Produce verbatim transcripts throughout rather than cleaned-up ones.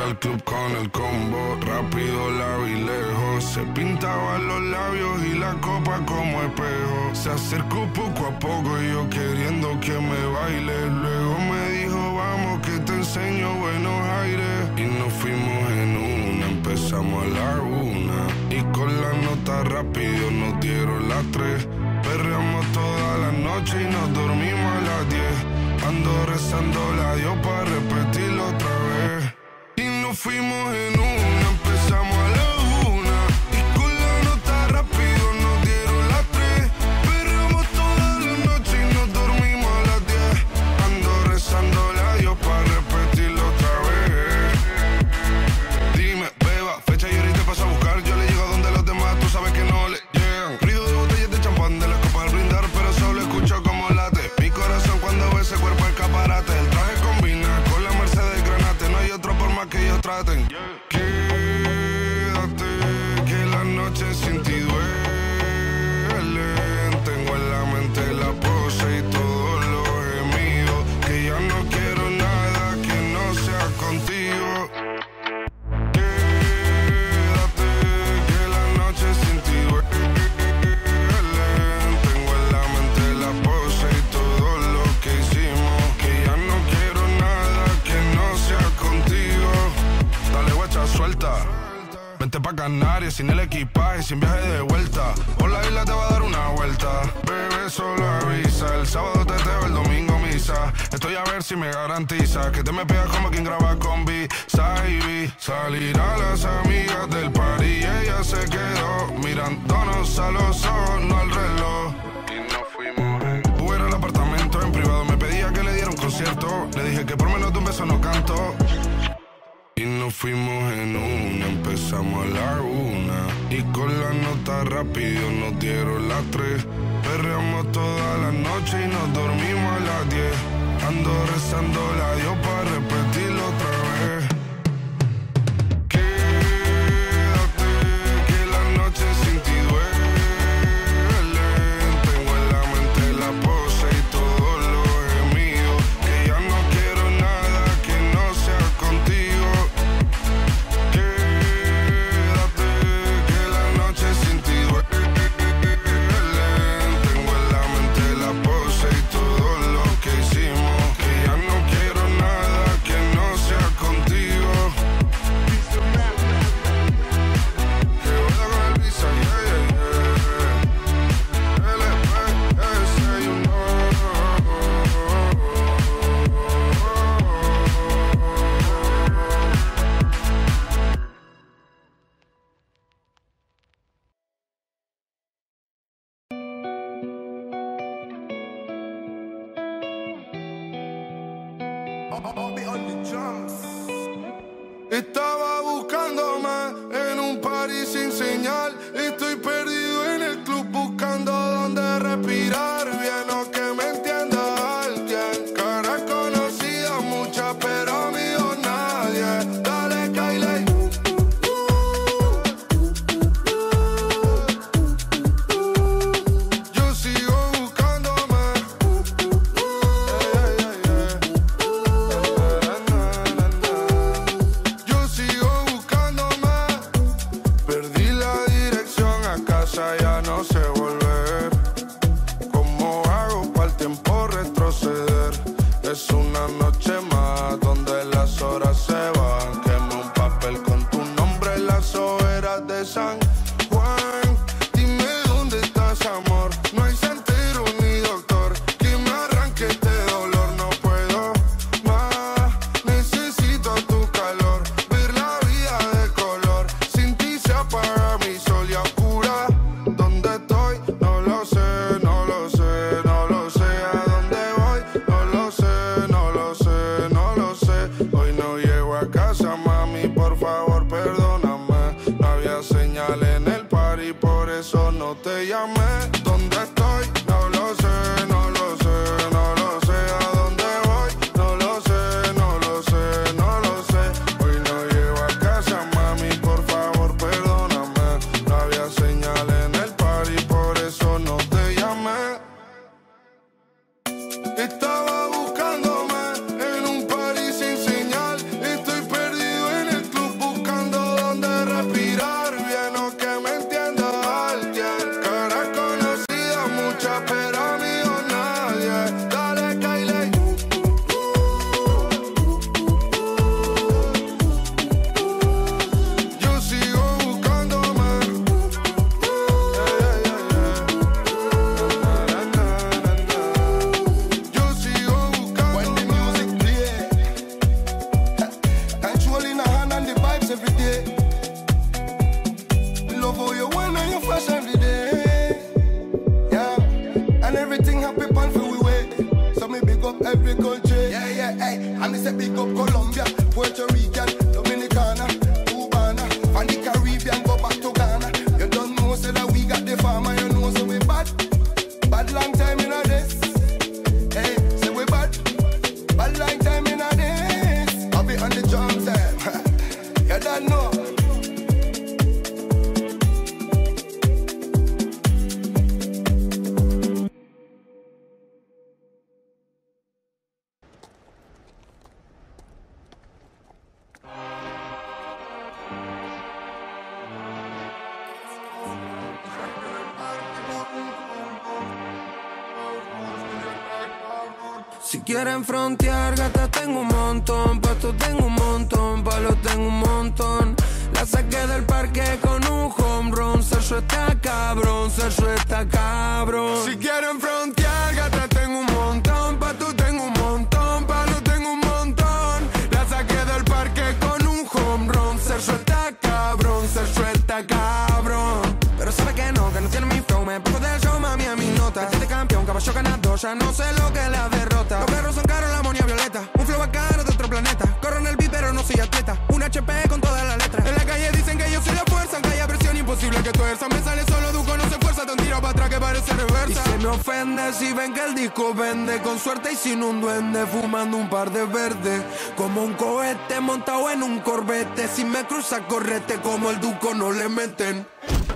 al club con el combo, rápido la vi lejos. Se pintaban los labios y la copa como espejo. Se acercó poco a poco y yo queriendo que me baile. Luego me dijo, vamos que te enseño buenos aires. Y nos fuimos en una, empezamos a la una. Y con la nota rápido nos dieron las tres. Perreamos toda la noche y nos dormimos a las diez. Ando rezando la Dios para repetirlo otra vez. Y nos fuimos en una, empezamos a la una. Y con la nota rápido nos dieron las tres. Perreamos toda la noche y nos dormimos a las diez. Ando rezando la Dios para repetirlo otra vez. Dime, beba, fecha y ahorita paso a buscar. Yo le llego a donde los demás, tú sabes que no le llegan. Ruido de botellas de champán, de las copas al brindar, pero solo escucho como late mi corazón cuando ve ese cuerpo escaparate. El traje combina con la Mercedes Granate. No hay otro por más que ellos traten. Quédate, que la noche sin ti duele. Tengo en la mente la pose y todos los gemidos. Que ya no quiero nada que no sea contigo. Quédate, que la noche sin ti duele. Tengo en la mente la pose y todo lo que hicimos. Que ya no quiero nada que no sea contigo. Dale guacha, suelta. Vente pa' Canarias sin el equipaje, sin viaje de vuelta. Por la isla te va a dar una vuelta. Bebé, solo avisa. El sábado teteo, el domingo misa. Estoy a ver si me garantiza que te me pegas como quien graba con B. Saibi. Salir a las amigas del party y ella se quedó mirándonos a los ojos, no al reloj. Y nos fuimos en Uber al apartamento en privado. Me pedía que le diera un concierto. Le dije que por menos de un beso no canto. Y nos fuimos en una, empezamos a la una. Y con la nota rápido nos dieron las tres. Perreamos toda la noche y nos dormimos a las diez. Ando rezando la Dios para repetirlo otra vez. Quédate, que la noche sin ti duele. Tengo en la mente la pose y todos los gemidos. Que ya no quiero nada que no sea contigo. Quédate, que la noche sin ti duele. Tengo en la mente la pose y todo lo que hicimos. Que ya no quiero nada que no sea contigo. Que vuela con el visa, yeah, yeah, yeah. L P S, you know. Estaba buscándome en un party sin señal. Estoy perdido en el club buscando dónde respirar. Bien o que me entienda alguien. Caras conocidas muchas, pero amigos nadie. Dale, Kylie. Yo sigo buscándome. Ey, ey, ey, ey. Yo sigo buscándome. Perdí la dirección, a casa ya no sé volver. ¿Cómo hago para el tiempo retroceder? Es una noche más donde las horas se van. Quemé un papel con tu nombre en las hogueras de San Juan. Dime dónde estás, amor. No hay santero ni doctor que me arranque este dolor. No puedo más, necesito tu calor. Ver la vida de color. Sin ti se apaga mi sol y oscura. ¿Dónde estoy? No lo sé, no lo sé, no lo sé. ¿A dónde voy? No lo sé, no lo sé, no lo sé. Hoy no llego a casa, mami, por favor, perdóname. No había señales know. Si quieren frontear, gata tengo un montón, pasto tengo un montón, palos tengo un montón. La saqué del parque con un home run, Sergio está cabrón, Sergio está cabrón. Si quieren frontear, gata tengo un montón, pasto tengo un montón, palos tengo un montón. La saqué del parque con un home run, Sergio está cabrón, Sergio está cabrón. Pero sabe que no, que no tiene mi flow, me pongo del show, mami, a mi nota. Este campeón, caballo ganador, ya no sé lo que la derrota. Los perros son caros, la amonía violeta, un flow bacano de otro planeta. Corro en el beat, pero no soy atleta, un H P con todas las letras. En la calle dicen que yo soy la fuerza, aunque haya presión imposible que tuerza. Me sale solo Duco, no se fuerza, te un tiro para atrás que parece reversa. Y se me ofende si ven que el disco vende, con suerte y sin un duende, fumando un par de verdes. Como un cohete montado en un corbete, si me cruza correte como el Duco no le meten.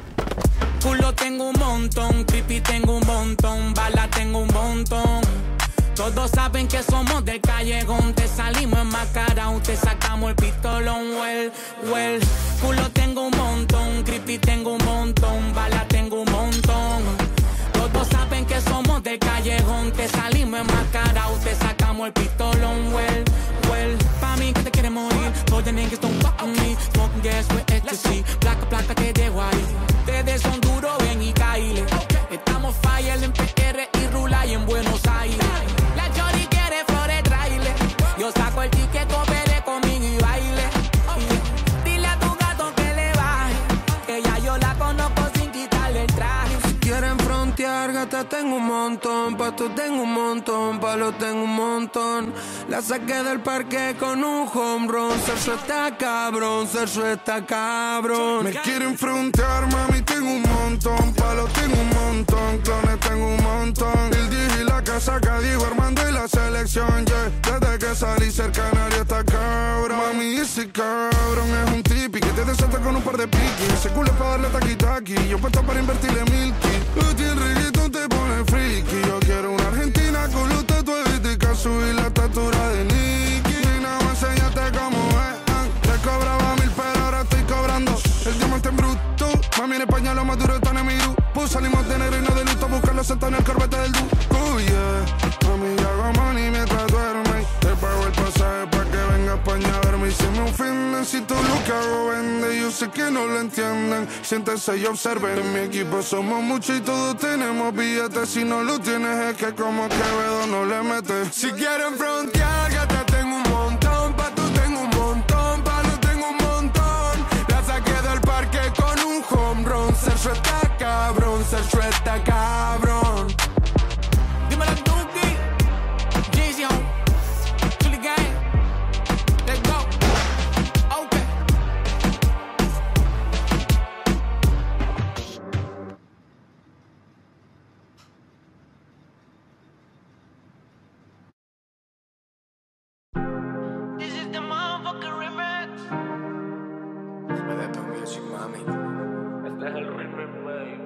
Culo tengo un montón, creepy tengo un montón, bala tengo un montón. Todos saben que somos del callejón, te salimos enmascarados, te sacamos el pistolón, well, well. Culo tengo un montón, creepy tengo un montón, bala tengo un montón. Todos saben que somos del callejón, te salimos enmascarados, te sacamos el pistolón, well, well. Pa' mí que te quieres morir, todos the niggas don't fuck with me. Smoking gas with ecstasy, placa, placa te dejo ahí. Ustedes son duros, ven y caile. Estamos fire en P R y Rula y en Buenos Aires. La Chori quiere flores, traile. Yo saco el ticket, coopere conmigo y baile. Dile a tu gato que le baje, que ya yo la conozco sin quitarle el traje. Si quieren frontear, gata tengo un montón, pasto tengo un montón, palos tengo un montón. La saqué del parque con un home run, Sergio está cabrón, Sergio está cabrón. Me quieren frontear, mami, tengo un montón, palos tengo un montón, clones tengo un montón. El dije y la casa que digo Armando y la selección, yeah. Desde que salí cerca canario está cabrón. Mami, ese cabrón es un tipi que te desata con un par de piquis. Ese culo es para darle taqui-taqui, yo puesto para invertirle milky. Tú el reggaetón te pone friki. Yo quiero una argentina con los tatuajes y subir la estatura de Nicky. Y nada más enseñarte cómo es. Te cobraba mil pero ahora estoy cobrando el diamante en bruto. Mami en España lo más duro están en mi grupo. Salimos de negro y no de luto, buscarlo sentado en el corbete del Duco, yeah. Mami yo hago money mientras duerme. Te pago el pasaje pa' que venga a España a verme. Y se me ofenden si todo lo que hago vende. Yo sé que no lo entienden, siéntense y observen. En mi equipo somos muchos y todos tenemos billetes. Si no lo tienes es que como Quevedo no le metes. Si quieren frontear, gata tengo un montón, pato tengo un montón, palo tengo un montón. La saqué del parque con un home run, Sergio está cabrón, Sergio está cabrón. Dímelo Duki, Jason, Chili Gang, let's go, okay. This is the motherfucking remix. Me da tu music, mami. Este es el remix, baby.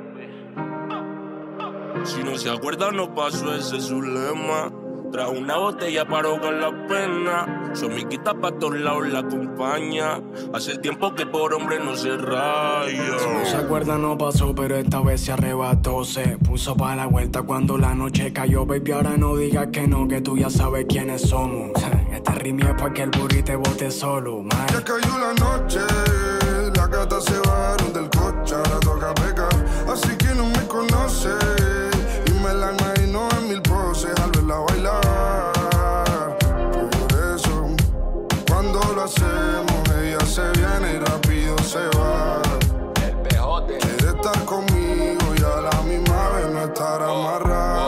Si no se acuerda no pasó, ese es su lema. Trae una botella para ahogar la pena. Su amiguita pa' todos lados la acompaña. Hace tiempo que por hombre no se raya. Si no se acuerda no pasó, pero esta vez se arrebató. Se puso para la vuelta cuando la noche cayó. Baby, ahora no digas que no, que tú ya sabes quiénes somos. Este ritmo es pa' que el burrito te bote solo, man. Ya cayó la noche, las gatas se bajaron del coche, ahora toca pecar, así que no me conoce. Y me la imagino en mil poses al verla bailar. Por eso, cuando lo hacemos, ella se viene y rápido se va. Quiere estar conmigo y a la misma vez no estar amarrado. Ella se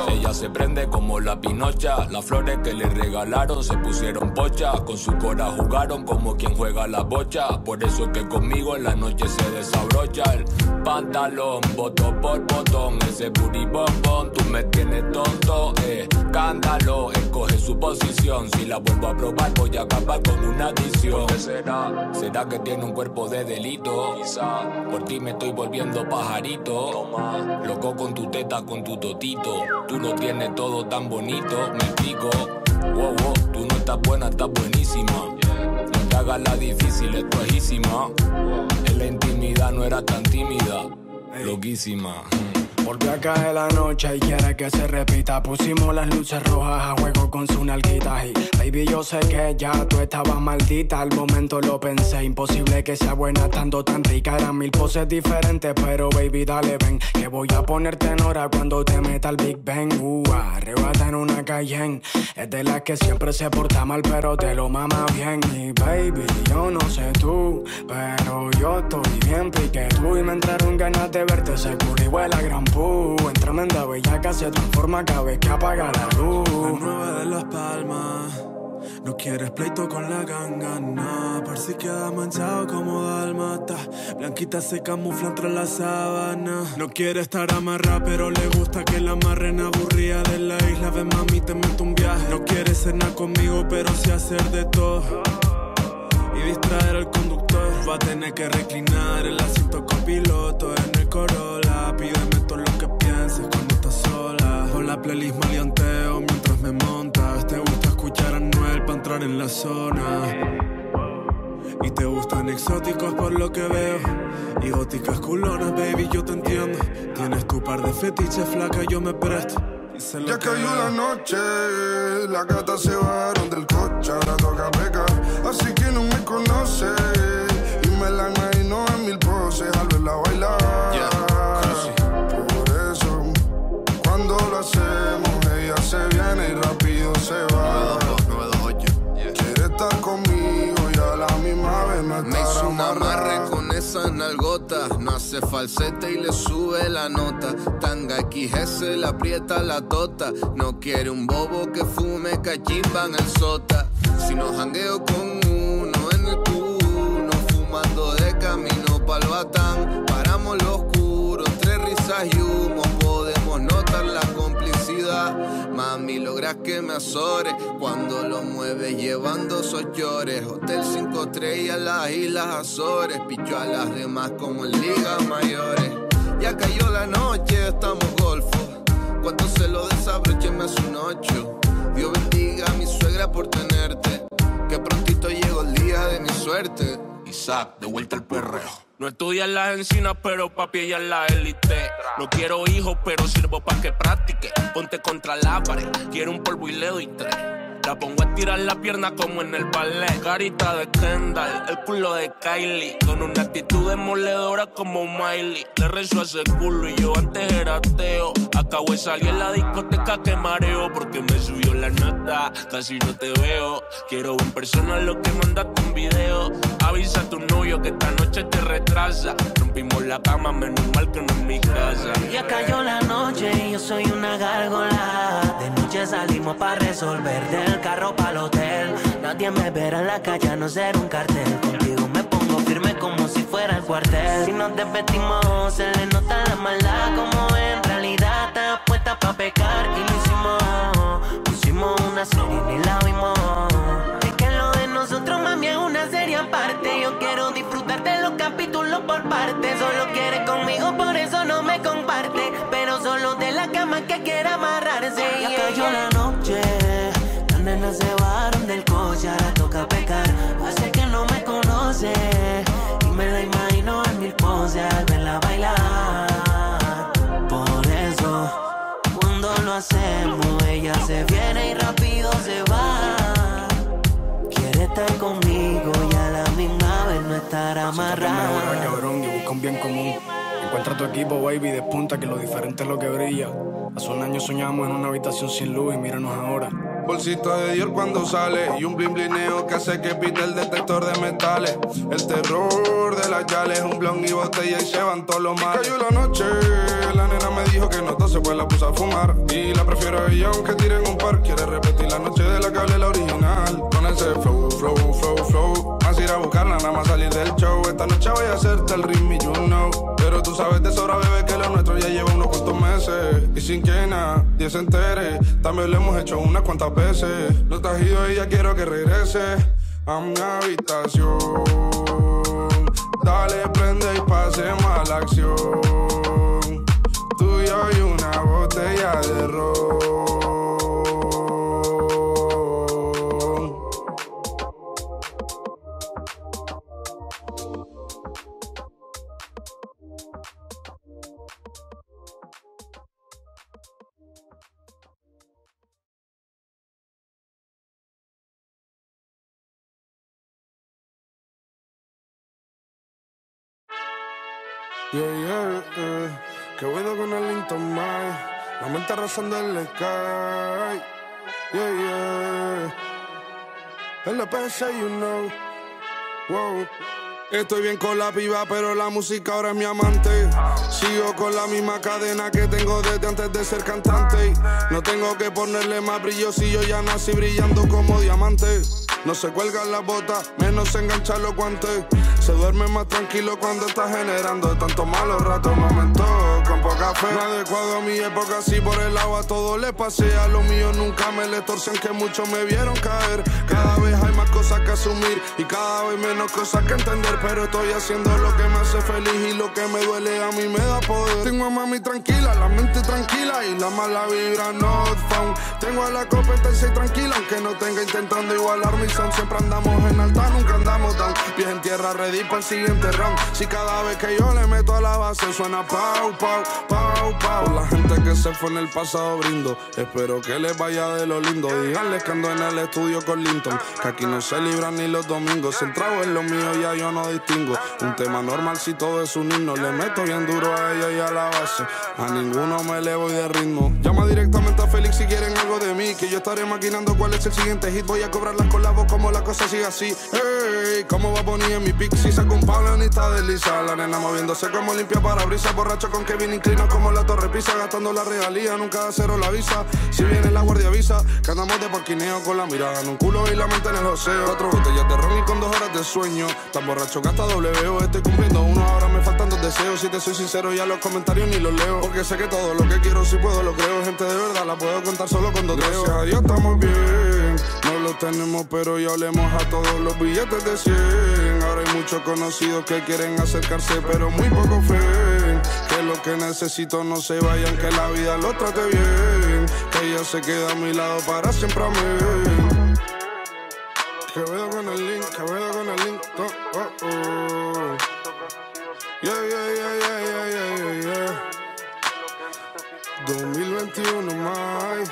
se prende como la pinocha. Las flores que le regalaron se pusieron pocha. Con su cora jugaron como quien juega la bocha. Por eso que conmigo en la noche se desabrocha el pantalón, botón por botón. Ese booty bombón, tú me tienes tonto, eh. Cándalo, escoge su posición. Si la vuelvo a probar voy a acabar con una adicción. ¿Qué será? ¿Será que tiene un cuerpo de delito? Quizá por ti me estoy volviendo pajarito. Toma, loco con tu teta, con tu totito. Tú no tienes todo tan bonito, me explico. Wow, wow, tú no estás buena, estás buenísima. No te hagas la difícil, esto es ejísima. En la intimidad no era tan tímida, loquísima. Volvió a caer la noche y quiere que se repita. Pusimos las luces rojas a juego con su nalguita. Y baby, yo sé que ya tú estabas maldita. Al momento lo pensé, imposible que sea buena estando tan rica. Eran mil poses diferentes, pero baby, dale ven, que voy a ponerte en hora cuando te meta el Big Bang. Uh, arrebata en una Cayenne. Es de las que siempre se porta mal, pero te lo mama bien. Y baby, yo no sé tú, pero yo estoy bien pique tú. Y me entraron ganas de verte seguro y huele a gran pu. En tremenda bellaca se transforma cada vez que apaga la luz. La nueva de Las Palmas. No quieres pleito con la ganga, no. Por si queda manchado como dálmata. Blanquita se camufla entre la sábana. No quiere estar amarrada, pero le gusta que la amarren aburrida de la isla. Ven mami, te meto un viaje. No quiere cenar conmigo, pero sí hacer de todo y distraer al conductor. Va a tener que reclinar el asiento copiloto en el Corolla. Pídeme todo lo que pienses cuando estás sola. Con la playlist maleanteo mientras me montas. Te gusta escuchar a Anuel para entrar en la zona. Y te gustan exóticos por lo que veo. Y góticas culonas, baby, yo te entiendo. Tienes tu par de fetiches, flaca, yo me presto. Ya cayó la noche, las gatas se bajaron del coche, ahora toca pecar, así que no me conoce y me la imagino en mil poses al verla bailar. Yeah. Por eso, cuando lo hacemos, ella se viene y rápido se va. nueve dos ocho Yeah. Quiere estar conmigo y a la misma vez no estar me hizo un amarrada. amarre con esas nalgotas. No hace falsete y le sube la nota. Tanga X S, la aprieta la tota. No quiere un bobo que fume cachimba en el sota. Si no jangueo con uno en el culo, fumando de camino pa'l batán. Paramos lo oscuro, entre risas y humo. Podemos notar la complicidad. Mami, logras que me azore cuando lo mueves llevando sochores. Hotel cinco estrellas, las Islas Azores. Picho a las demás como en ligas mayores. Ya cayó la noche, estamos golfos. Cuando se lo desabroche me hace un ocho. Dios bendiga a mi suegra por tenerte. Que prontito llegó el día de mi suerte. Isaac, de vuelta al perreo. No estudias las encinas, pero papi ella es la élite. No quiero hijos, pero sirvo pa' que practique. Ponte contra la pared, quiero un polvo y le doy tres. La pongo a tirar la pierna como en el ballet. Carita de Kendall, el culo de Kylie. Con una actitud demoledora como Miley. Le rezo a ese culo y yo antes era ateo. Acabo de salir en la discoteca que mareo. Porque me subió la nota, casi no te veo. Quiero en persona lo que mandaste en video. Avisa a tu novio que esta noche te retrasa. Rompimos la cama, menos mal que no en mi casa. Ya cayó la noche y yo soy una gárgola. De noche salimos pa' resolver. Del carro pa'l hotel. Nadie me verá en la calle a no ser un cartel. Contigo me pongo firme como si fuera el cuartel. Si nos desvestimos se le nota la maldad. Como en realidad está puesta pa' pecar. Y lo hicimos, pusimos una serie y ni la vimos. Es que lo de nosotros mami es una serie aparte. Yo quiero disfrutar de los capítulos por parte. Solo quiere conmigo, por eso no me comparte. Pero solo de la cama que quiere amarrarse. Ya cayó la noche, las nenas se bajaron del coche, ahora toca pecar. Hace que no me conoce y me la imagino en mil poses al verla bailar. Por eso, cuando lo hacemos, ella se viene y rápido se va. Quiere estar conmigo y a la misma vez no estar amarrada. Mejora, cabrón, y busca un bien común. Encuentra tu equipo, baby, despunta que lo diferente es lo que brilla. Hace un año soñamos en una habitación sin luz y míranos ahora. Bolsita de Dior cuando sale y un blin blineo que hace que pite el detector de metales. El terror de las yales, un blon y botella y se van todos los males. Cayó la noche, la nena me dijo que no tose pues la puse a fumar. Y la prefiero a ella aunque tiren un par. Quiere repetir la noche de la que hablé la original. Con ese flow, flow, flow, flow. Más ir a buscarla, nada más salir del show. Esta noche voy a hacerte el ritmo y you know. Pero tú sabes de sobra, bebé, que lo nuestro ya lleva unos cuantos meses. Y sin que nadie se entere, también lo hemos hecho unas cuantas veces. No te has ido y ya quiero que regrese a mi habitación. Dale, prende y pasemos a la acción. Tú y yo y una botella de ron. Yeah, yeah, yeah. Que vuelo con el Linton Mike. La mente arrasando el sky. Yeah, yeah. El L P C, you know. Wow. Estoy bien con la piba, pero la música ahora es mi amante. Sigo con la misma cadena que tengo desde antes de ser cantante. No tengo que ponerle más brillo si yo ya nací brillando como diamante. No se cuelgan las botas, menos se enganchan los guantes. Se duerme más tranquilo cuando está generando tantos malos ratos, momentos con poca fe. No adecuado a mi época, si por el agua todo le pasé. A lo mío nunca me le torcen, que muchos me vieron caer. Cada vez hay más cosas que asumir y cada vez menos cosas que entender. Pero estoy haciendo lo que me hace feliz y lo que me duele a mí me da poder. Tengo a mami tranquila, la mente tranquila y la mala vibra not found. Tengo a la competencia tranquila, aunque no tenga intentando igualar mi sound. Siempre andamos en alta, nunca andamos down. Pies en tierra, ready para el siguiente round. Si cada vez que yo le meto a la base suena pau, pau, pau, pau. Por la gente que se fue en el pasado brindo. Espero que les vaya de lo lindo. Díganles que ando en el estudio con Linton, que aquí no se libran ni los domingos. Si el trago es lo mío ya yo no distingo. Un tema normal si todo es un himno. Le meto bien duro a ella y a la base. A ninguno me le voy de ritmo. Llama directamente a Félix si quieren algo de mí, que yo estaré maquinando cuál es el siguiente hit. Voy a cobrarlas con la voz como la cosa sigue así. Hey, cómo va a poner en mi pick si saco un Pablo ni está desliza. La nena moviéndose como limpia parabrisas. Borracho con Kevin inclino como la torre pisa. Gastando la regalía, nunca de cero la visa. Si viene la guardia avisa que andamos de parquineo con la mirada en un culo y la mente en el joseo. Cuatro botellas de ron y con dos horas de sueño. Tan borracho que hasta W O. Estoy cumpliendo uno, ahora me faltan dos deseos. Si te soy sincero ya los comentarios ni los leo, porque sé que todo lo que quiero si puedo lo creo. Gente de verdad la puedo contar solo con dos dedos. Gracias a Dios estamos bien. No lo tenemos pero ya olemos a todos los billetes de cien. Ahora hay muchos conocidos que quieren acercarse pero muy poco fe. Que lo que necesito no se vayan, que la vida lo trate bien. Que ella se queda a mi lado para siempre a mí. Que veo con el link, que veo con el link. Oh, oh, oh. Yeah, yeah, yeah, yeah, yeah, yeah, yeah. dos mil veintiuno más.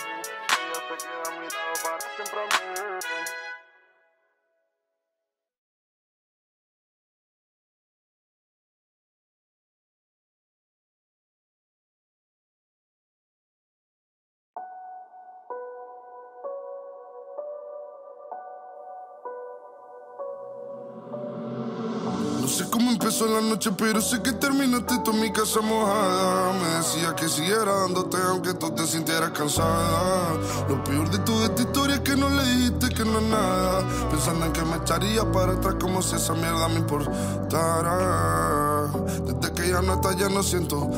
No sé cómo empezó la noche, pero sé que terminaste tú en mi casa mojada. Me decía que siguiera dándote aunque tú te sintieras cansada. Lo peor de toda esta historia es que no le dijiste que no es nada. Pensando en que me echaría para atrás como si esa mierda me importara. Desde que ya no está ya no siento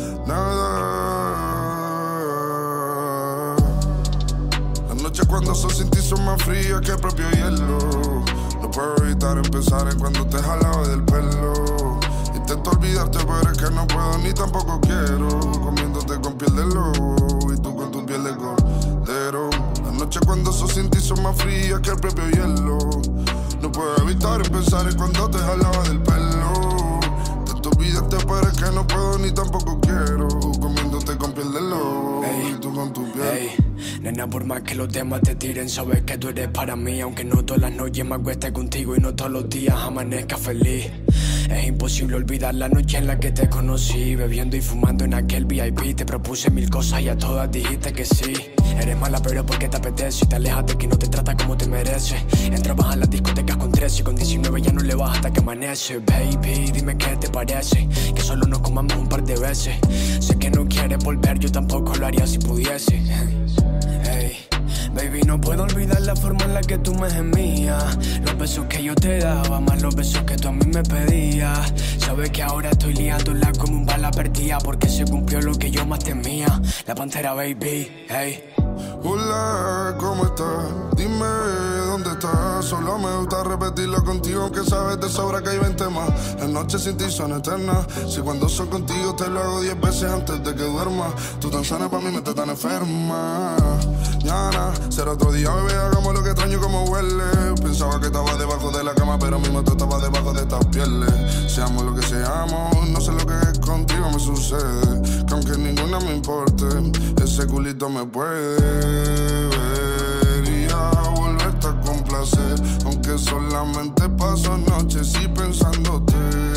nada. Las noches cuando son sin ti son más frías que el propio hielo. No puedo evitar empezar en cuando te jalaba del pelo. Intento olvidarte pero es que no puedo ni tampoco quiero. Comiéndote con piel de lobo y tú con tu piel de cordero. Las noches cuando son sin ti son más frías que el propio hielo. No puedo evitar empezar en cuando te jalaba del pelo. Intento olvidarte pero es que no puedo ni tampoco quiero. Comiéndote con piel de lobo y tú con tu piel. Hey. Nena, por más que los demás te tiren, sabes que tú eres para mí. Aunque no todas las noches me acueste contigo y no todos los días amanezca feliz. Es imposible olvidar la noche en la que te conocí, bebiendo y fumando en aquel V I P. Te propuse mil cosas y a todas dijiste que sí. Eres mala pero porque te apetece y te alejas de quien no te trata como te merece. Entrabas a las discotecas con trece y con diecinueve ya no le vas hasta que amanece. Baby, dime qué te parece, que solo nos comamos un par de veces. Sé que no quieres volver, yo tampoco lo haría si pudiese. Hey. Baby, no puedo olvidar la forma en la que tú me gemías, los besos que yo te daba, más los besos que tú a mí me pedías. Sabes que ahora estoy liándola como un bala perdida, porque se cumplió lo que yo más temía. La pantera, baby, hey. Hola, ¿cómo estás? Dime dónde estás. Solo me gusta repetirlo contigo, aunque sabes de sobra que hay veinte más. Las noches sin ti son eternas. Si cuando soy contigo te lo hago diez veces antes de que duermas. Tú tan sana pa' mí, me estás tan enferma. Mañana será otro día, bebé, hagamos lo que extraño como huele. Pensaba que estaba debajo de la cama, pero mismo tú estabas debajo de estas pieles. Seamos lo que seamos, no sé lo que es contigo me sucede. Que aunque ninguna me importe, ese culito me puede. Debería volverte a complacer, aunque solamente paso noches y pensándote.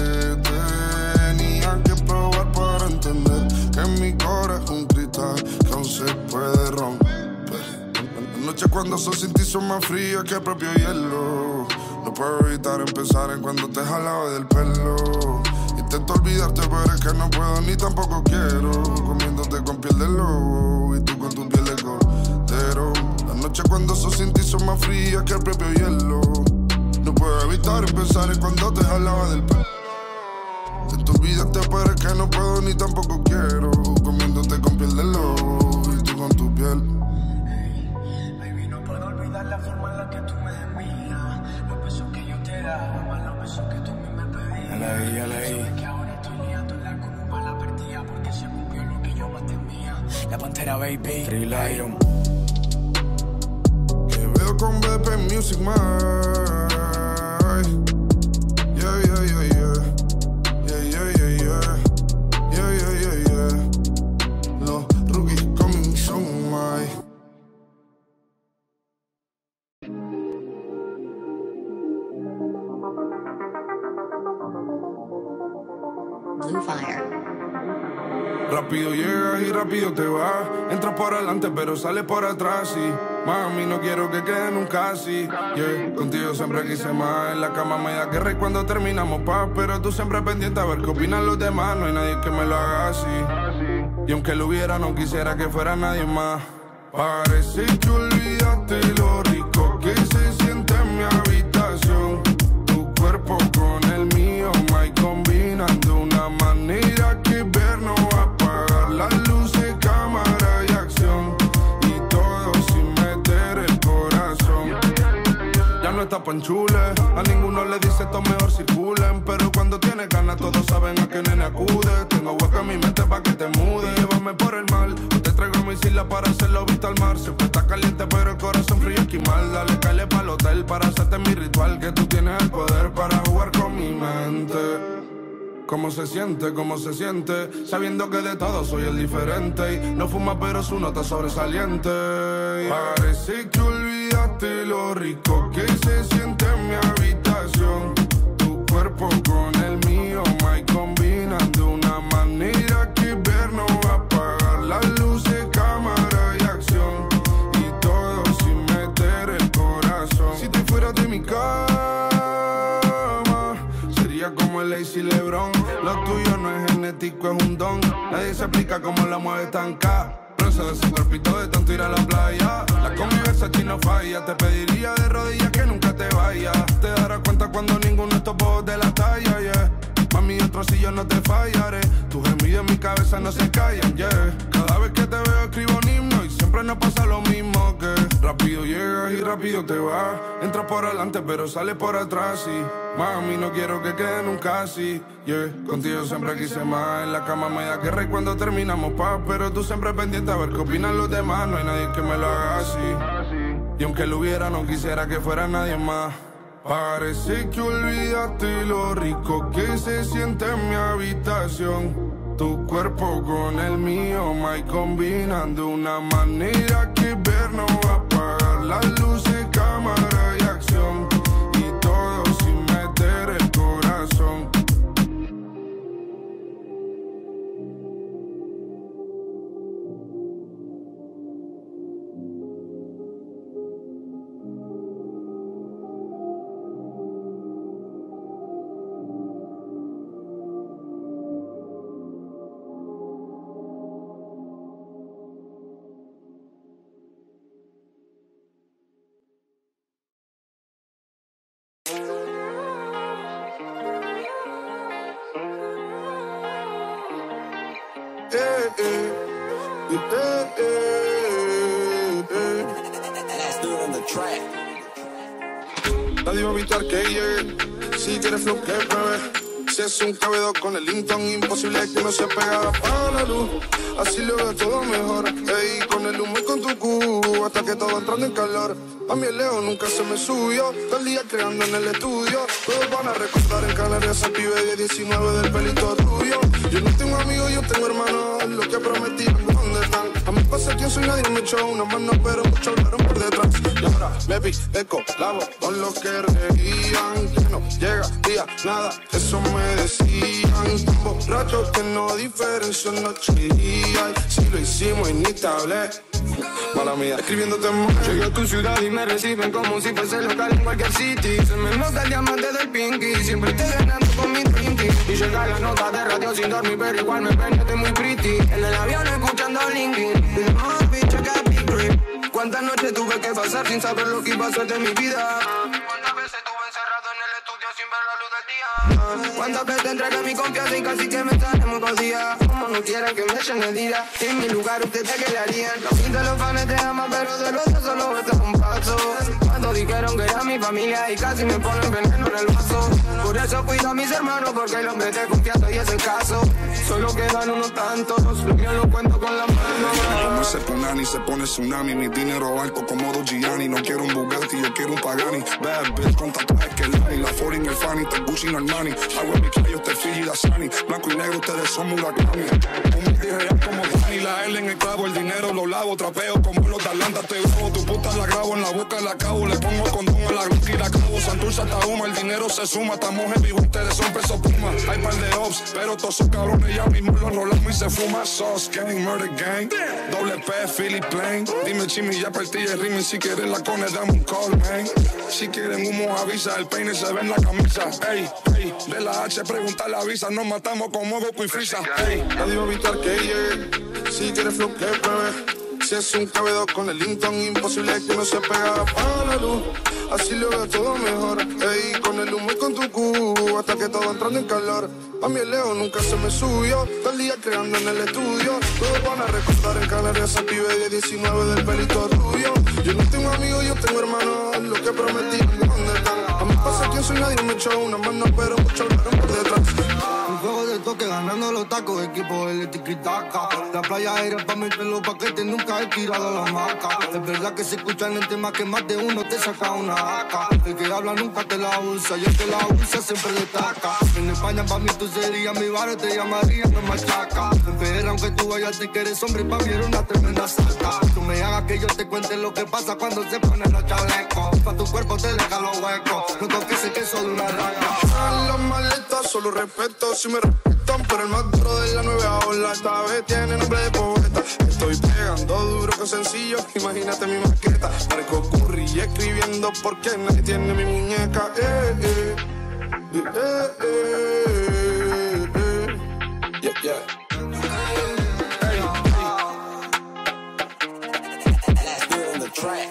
Tenía que probar para entender que mi corazón es un cristal que aún se puede romper. Las noches cuando son sin ti son más frías que el propio hielo. No puedo evitar empezar en cuando te jalaba del pelo. Intento olvidarte pero es que no puedo ni tampoco quiero. Comiéndote con piel de lobo y tú con tu piel de cordero. Las noches cuando son sin ti son más frías que el propio hielo. No puedo evitar empezar en cuando te jalaba del pelo. Intento olvidarte pero es que no puedo ni tampoco quiero. Comiéndote con piel de lobo y tú con tu piel. Baby, no puedo olvidar la forma en la que tú me gemías, los besos que yo te daba, más los besos que tú a mí me pedías. A la I, a la I. Sabes que ahora estoy liándola como bala perdida, porque se cumplió lo que yo más temía. La pantera, baby. Trill Iron. Que veo con B P Music Man. Yeah, yeah, yeah, yeah. Yeah, yeah, yeah, yeah. Yeah, yeah, yeah, yeah. Los rookies coming soon, my. Blue Fire. Rápido llegas y rápido te vas. Entras por adelante pero sales por atrás y mami, no quiero que quede nunca así. Yeah, contigo siempre quise más. En la cama me da guerra y cuando terminamos paz. Pero tú siempre pendiente a ver qué opinan los demás. No hay nadie que me lo haga así. Y aunque lo hubiera no quisiera que fuera nadie más. Parece que olvidaste lo rico que se siente en mi habitación. Tu cuerpo con el mío, my, combinan de una manera que ver no va a apagar las luces, cámara y acción. Y todo sin meter el corazón. Ya no está panchule, a ninguno le dice esto mejor circulen. Pero cuando tienes ganas todos saben a qué nene acude. Tengo hueco en mi mente pa' que te mude. Llévame por el mal, te traigo mi isla para hacerlo visto al mar. Siempre está caliente pero el corazón frío esquimal. Dale, cale pa'l hotel para hacerte mi ritual. Que tú tienes el poder para jugar con mi mente. ¿Cómo se siente? ¿Cómo se siente? Sabiendo que de todo soy el diferente. Y no fuma pero su nota sobresaliente. Parece que olvidaste lo rico que se siente en mi habitación. Tu cuerpo con el mío, my, combinan de una manera que ver no va a apagar las luces, cámara y acción. Y todo sin meter el corazón. Si te fueras de mi cama sería como el Lazy LeBron. Lo tuyo no es genético, es un don. Nadie se explica cómo la mueve tan ca. Bronce de ese cuerpito de tanto ir a la playa. La convivencia aquí no falla. Te pediría de rodillas que nunca te vayas. Te darás cuenta cuando ninguno de estos bobos de la talla, yeah. Mami, otro si yo no te fallaré. Tus gemidos en mi cabeza no se callan, yeah. Cada vez que te veo escribo un himno y siempre nos pasa lo mismo que rápido llegas y rápido te vas. Entras por adelante pero sales por atrás y mami, no quiero que quede nunca así, yeah. Contigo siempre quise más. En la cama me da guerra y cuando terminamos paz. Pero tú siempre pendiente a ver qué opinan los demás. No hay nadie que me lo haga así. Y aunque lo hubiera no quisiera que fuera nadie más. Parece que olvidaste lo rico que se siente en mi habitación. Tu cuerpo con el mío, my, combinan de una manera que ver no va a apagar las luces, cámara y acción. Y todo sin meter el corazón. eh, eh, eh, eh, eh. Let's do it on the track. Nadie va a evitar que llegue, si quieres flow que pruebe. Si es un cabello con el Linton, imposible que no se pega a la luz. Así lo veo todo mejor. Ey, con el humo y con tu cubo, hasta que todo entrando en calor. A mí el Leo nunca se me subió, todo el día creando en el estudio. Todos van a recordar en Canarias al pibe de diecinueve del pelito rubio. Yo no tengo amigos, yo tengo hermanos, lo que prometí, ¿dónde están? A mí pasa quién soy, nadie me echó una mano, pero muchos hablaron por detrás. Y ahora me pide colabo con los que reían, que no llega día, nada, eso me decían. Tan borrachos que no diferencio noche y día. Si lo hicimos y ni te hablé, mala mía, escribiéndote más. Llegué a tu ciudad y me reciben como si fuese local en cualquier city. Se me nota el diamante del Pinky, siempre estoy ganando con mi Pinky. Y llega la nota de radio sin dormir, pero igual me penete muy pretty. En el avión escuchando Linkin, y no, bitch, I got big grip. Cuántas noches tuve que pasar sin saber lo que iba a ser de mi vida. Cuántas veces estuve encerrado en el estudio sin ver la luz del día. Cuántas veces entregué mi confianza y casi que me sale muy jodida. Como no quieren que me echen el día, en mi lugar ustedes que le harían. Los fin de los fans te aman, pero de los dos solo está un paso. Cuando dijeron que era mi familia y casi me ponen veneno en el vaso. Por eso cuido a mis hermanos, porque el hombre te confianza y es el caso. Solo quedan unos tantos, lo que lo cuento con la mano. Como se pone se pone tsunami, mi dinero banco como Dos Gianni. No quiero un Bugatti, yo quiero un Pagani. Bad bitch con tatuajes que Lani, la Foreign el Fanny, te Gucci no Armani. Agua en mi calle, usted Fiji, Dasani. Blanco y negro, ustedes son Murakami. Un multi real como Dani, la L en el clavo, el dinero lo lavo, trapeo como los de Atlanta, te grabo, tu puta la grabo, en la boca la acabo, le pongo condón a la Glock y la clavo, Santurce hasta Uma, el dinero se suma, estamos heavy, ustedes son peso puma, hay par de ops, pero todos esos cabrones ya mismo los rolamos y se fuma, Sauce Gang, Murder Gang, doble P, Philly Plain, dime chimi, ya partí el ritmo, si quieren la cone, dame un call, man, si quieren humo avisa, el peine se ve en la camisa, ey, ey, de la H pregunta la visa, nos matamos como Goku y Freeza, ey, nadie va a evitar que llegue, si quieres flow que pruebe. Si es un cabello con el Linton, imposible que no se pega a la luz. Así lo veo todo mejor. Ey, con el humo y con tu cubo, hasta que todo entrando en calor. A mí el Leo nunca se me subió, todo el día creando en el estudio. Todos van a recordar en Canarias al pibe de diecinueve del pelito rubio. Yo no tengo amigos, yo tengo hermanos, lo que prometí, ¿dónde están? A mí pasa quién soy, nadie me echó una mano, pero muchos hablaron por detrás. Un juego de toque ganando los tacos, equipo el tiquitaca. La playa era pa' meter los paquetes, nunca he tirado la maca. Es verdad que se escuchan el tema que más de uno te saca una vaca. El que habla nunca te la usa, y el que la usa siempre destaca. En España pa' mí tú serías mi barrio, te llamaría no machaca. En P R aunque tú vayas te que eres hombre, pa' mí era una tremenda saca. Tú me hagas que yo te cuente lo que pasa cuando se ponen los chalecos. Pa' tu cuerpo te deja los huecos, no toques el queso de una raya. Las maletas solo respeto, si me respetan, pero el más duro de la nueva ola esta vez tiene nombre de poeta. Estoy pegando duro con sencillo, imagínate mi maqueta. Marco Curry escribiendo porque nadie tiene mi muñeca. Eh, eh, eh, eh, eh, eh. Yeah, yeah. Hey, hey. Let's do it on the track.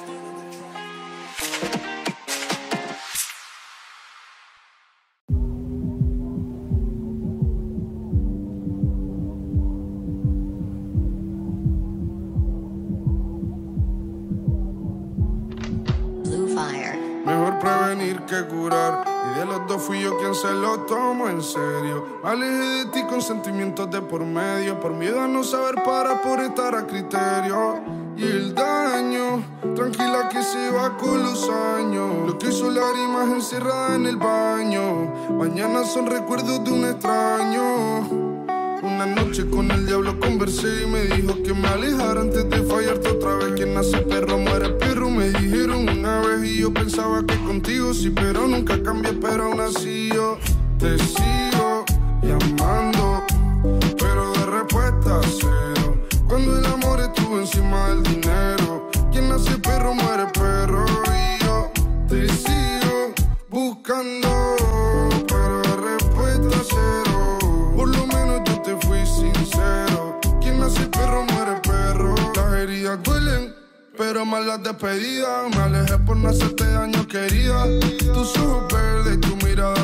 Mejor prevenir que curar. Y de los dos fui yo quien se lo tomó en serio. Me alejé de ti con sentimientos de por medio, por miedo a no saber parar, por estar a criterio. Y el daño, tranquila que se va con los años. Lo que hizo lágrimas encerrada en el baño, mañana son recuerdos de un extraño. Una noche con el diablo conversé y me dijo que me alejara antes de fallarte otra vez. Quien nace perro muere perro, me dijeron una vez. Y yo pensaba que contigo sí, pero nunca cambié, pero aún así yo te sigo llamando, pero de respuesta cero. Cuando el amor estuvo encima del dinero, quien nace perro muere perro. Y yo te sigo buscando, pero de respuesta cero. Por lo menos yo te fui sincero. Quien nace perro muere perro. Las heridas duelen, pero más las despedidas. Me alejé por no hacerte daño, querida. Tus ojos verdes, tu mirada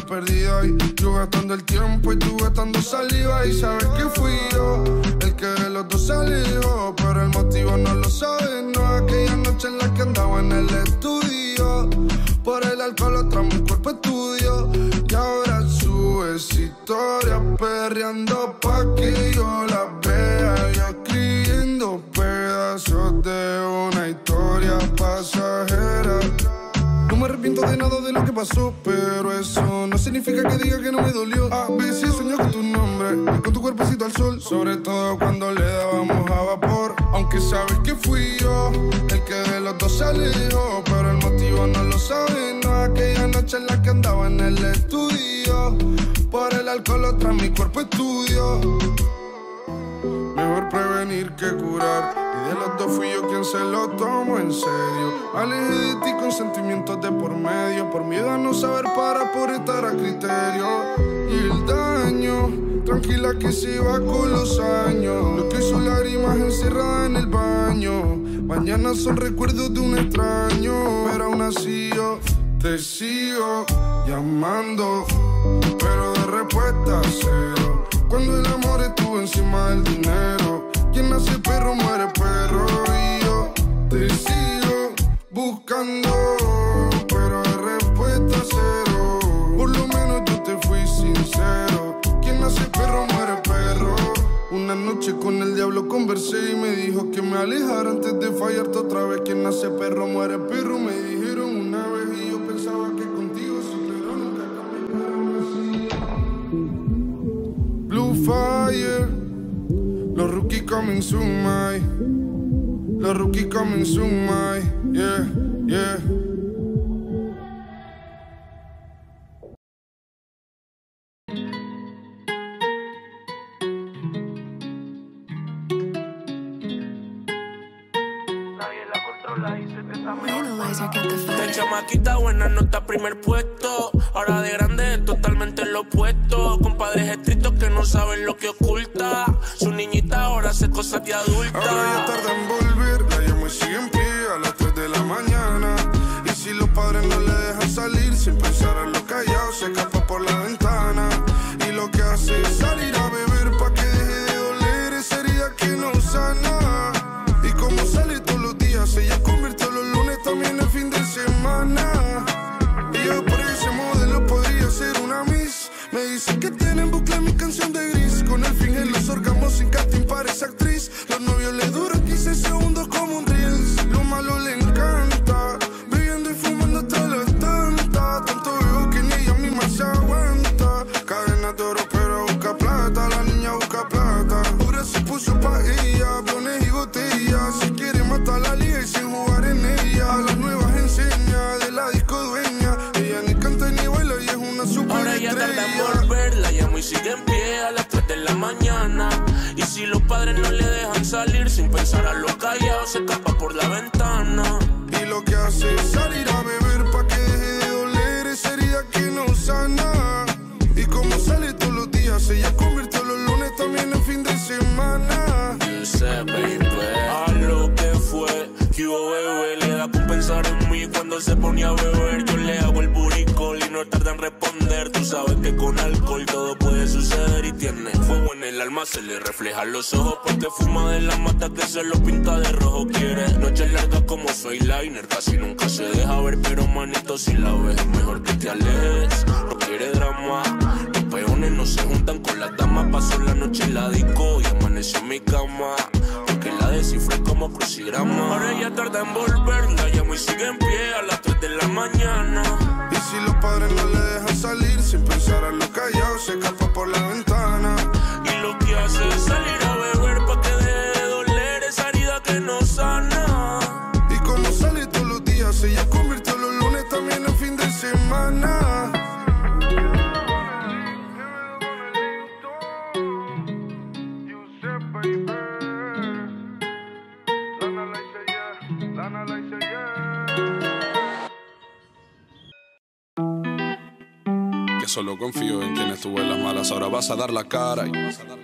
perdida y yo gastando el tiempo y tú gastando saliva. Y sabes que fui yo el que de los dos se alejó, pero el motivo no lo sabes, no. Aquella noche en la que andaba en el estudio, por el alcohol otra mi cuerpo estudio. Y ahora subes historias perreando pa' que yo la vea. Yo escribiendo pedazos de una historia pasajera. No me arrepiento de nada de lo que pasó, pero eso no significa que diga que no me dolió. A veces sueño con tu nombre y con tu cuerpecito al sol, sobre todo cuando le dábamos a vapor. Aunque sabes que fui yo el que de los dos se alejó, pero el motivo no lo sabes, no. Aquella noche en la que andaba en el estudio, por el alcohol otra mi cuerpo estudio. Mejor prevenir que curar, y de los dos fui yo quien se lo tomó en serio. Alejé de ti con sentimientos de por medio, por miedo a no saber para por estar a criterio. Y el daño, tranquila que se va con los años. Lo que hizo lágrimas encerrada en el baño, mañana son recuerdos de un extraño. Pero aún así yo te sigo llamando, pero de respuesta cero. Cuando el amor estuvo encima del dinero, quien nace perro muere perro. Y yo te sigo buscando, pero de respuesta cero. Por lo menos yo te fui sincero. Quien nace perro muere perro. Una noche con el diablo conversé y me dijo que me alejara antes de fallarte otra vez. Quien nace perro muere perro, me dijeron una vez y yo pensaba que contigo sí, pero nunca cambié para así. Blue Fire, los rookies coming soon, my. Los rookies coming soon, my. Yeah, yeah. De chamaquita buena nota, primer puesto. Ahora de grande es totalmente lo opuesto. Con padres estrictos que no saben lo que oculta. Su niñita ahora hace cosas de adulta. Ahora ya tarda en volver, la llamo y sigue en pie a las tres de la mañana. Y si los padres no le dejan salir, sin pensar en lo callado, se escapa por la ventana. Y lo que hace es salir a beber pa' que deje de doler esa herida que no sana. Y como sale todos los días, ella convirtió los lunes también el fin de semana. Ella por ese modelo podría ser una miss. Me dicen que tiene en bucle mi canción de Gris. Con el fin en los órganos sin casting parece actriz. Los novios le duran quince segundos como un reels. Lo malo le encanta, bebiendo y fumando hasta las tantas. Tanto veo que ni ella misma se aguanta. Cadena de oro pero busca plata, la niña busca plata. Ahora se puso pa' ella, blones y botellas. Si quiere matar la liga y sin jugar en ella. A las nuevas enseña de la disco dueña. Ella ni canta ni baila y es una super Ahora ya estrella. tarda en volver, la llamo y sigue en pie a las tres de la mañana. Y si los padres no le dejan salir, sin pensar a lo callado, se escapa por la ventana. Y lo que hace es salir a beber pa' que deje de doler esa herida que no sana. Y como sale todos los días, ella convirtió los lunes también en fin de semana. Yo sé, baby, a lo que fue, que hubo bebé, le da con pensar en mí cuando se ponía a beber. Yo le hago el buricol y no tarda en responder. Tú sabes que con alcohol todo puede suceder y tiene fuego en el alma, se le refleja los ojos porque fuma de la mata que se lo pinta de rojo. Quiere noches largas como soy liner, casi nunca se deja ver, pero manito si la ves es mejor que te alejes. No quiere drama, los peones no se juntan con las damas. Pasó la noche en la disco y amaneció en mi cama, porque la descifré como crucigrama. Ahora ella tarda en volver, la llamo y sigue en pie a las tres de la mañana. Y si los padres no le dejan salir, sin pensar a lo callado, se escapa por la ventana. Y lo que hace es salir a beber pa' que deje de doler esa herida que no sana. Y como sale todos los días, ella convirtió los lunes también en fin de semana. Solo confío en quien estuvo en las malas. Ahora vas a dar la cara y vas a dar la cara.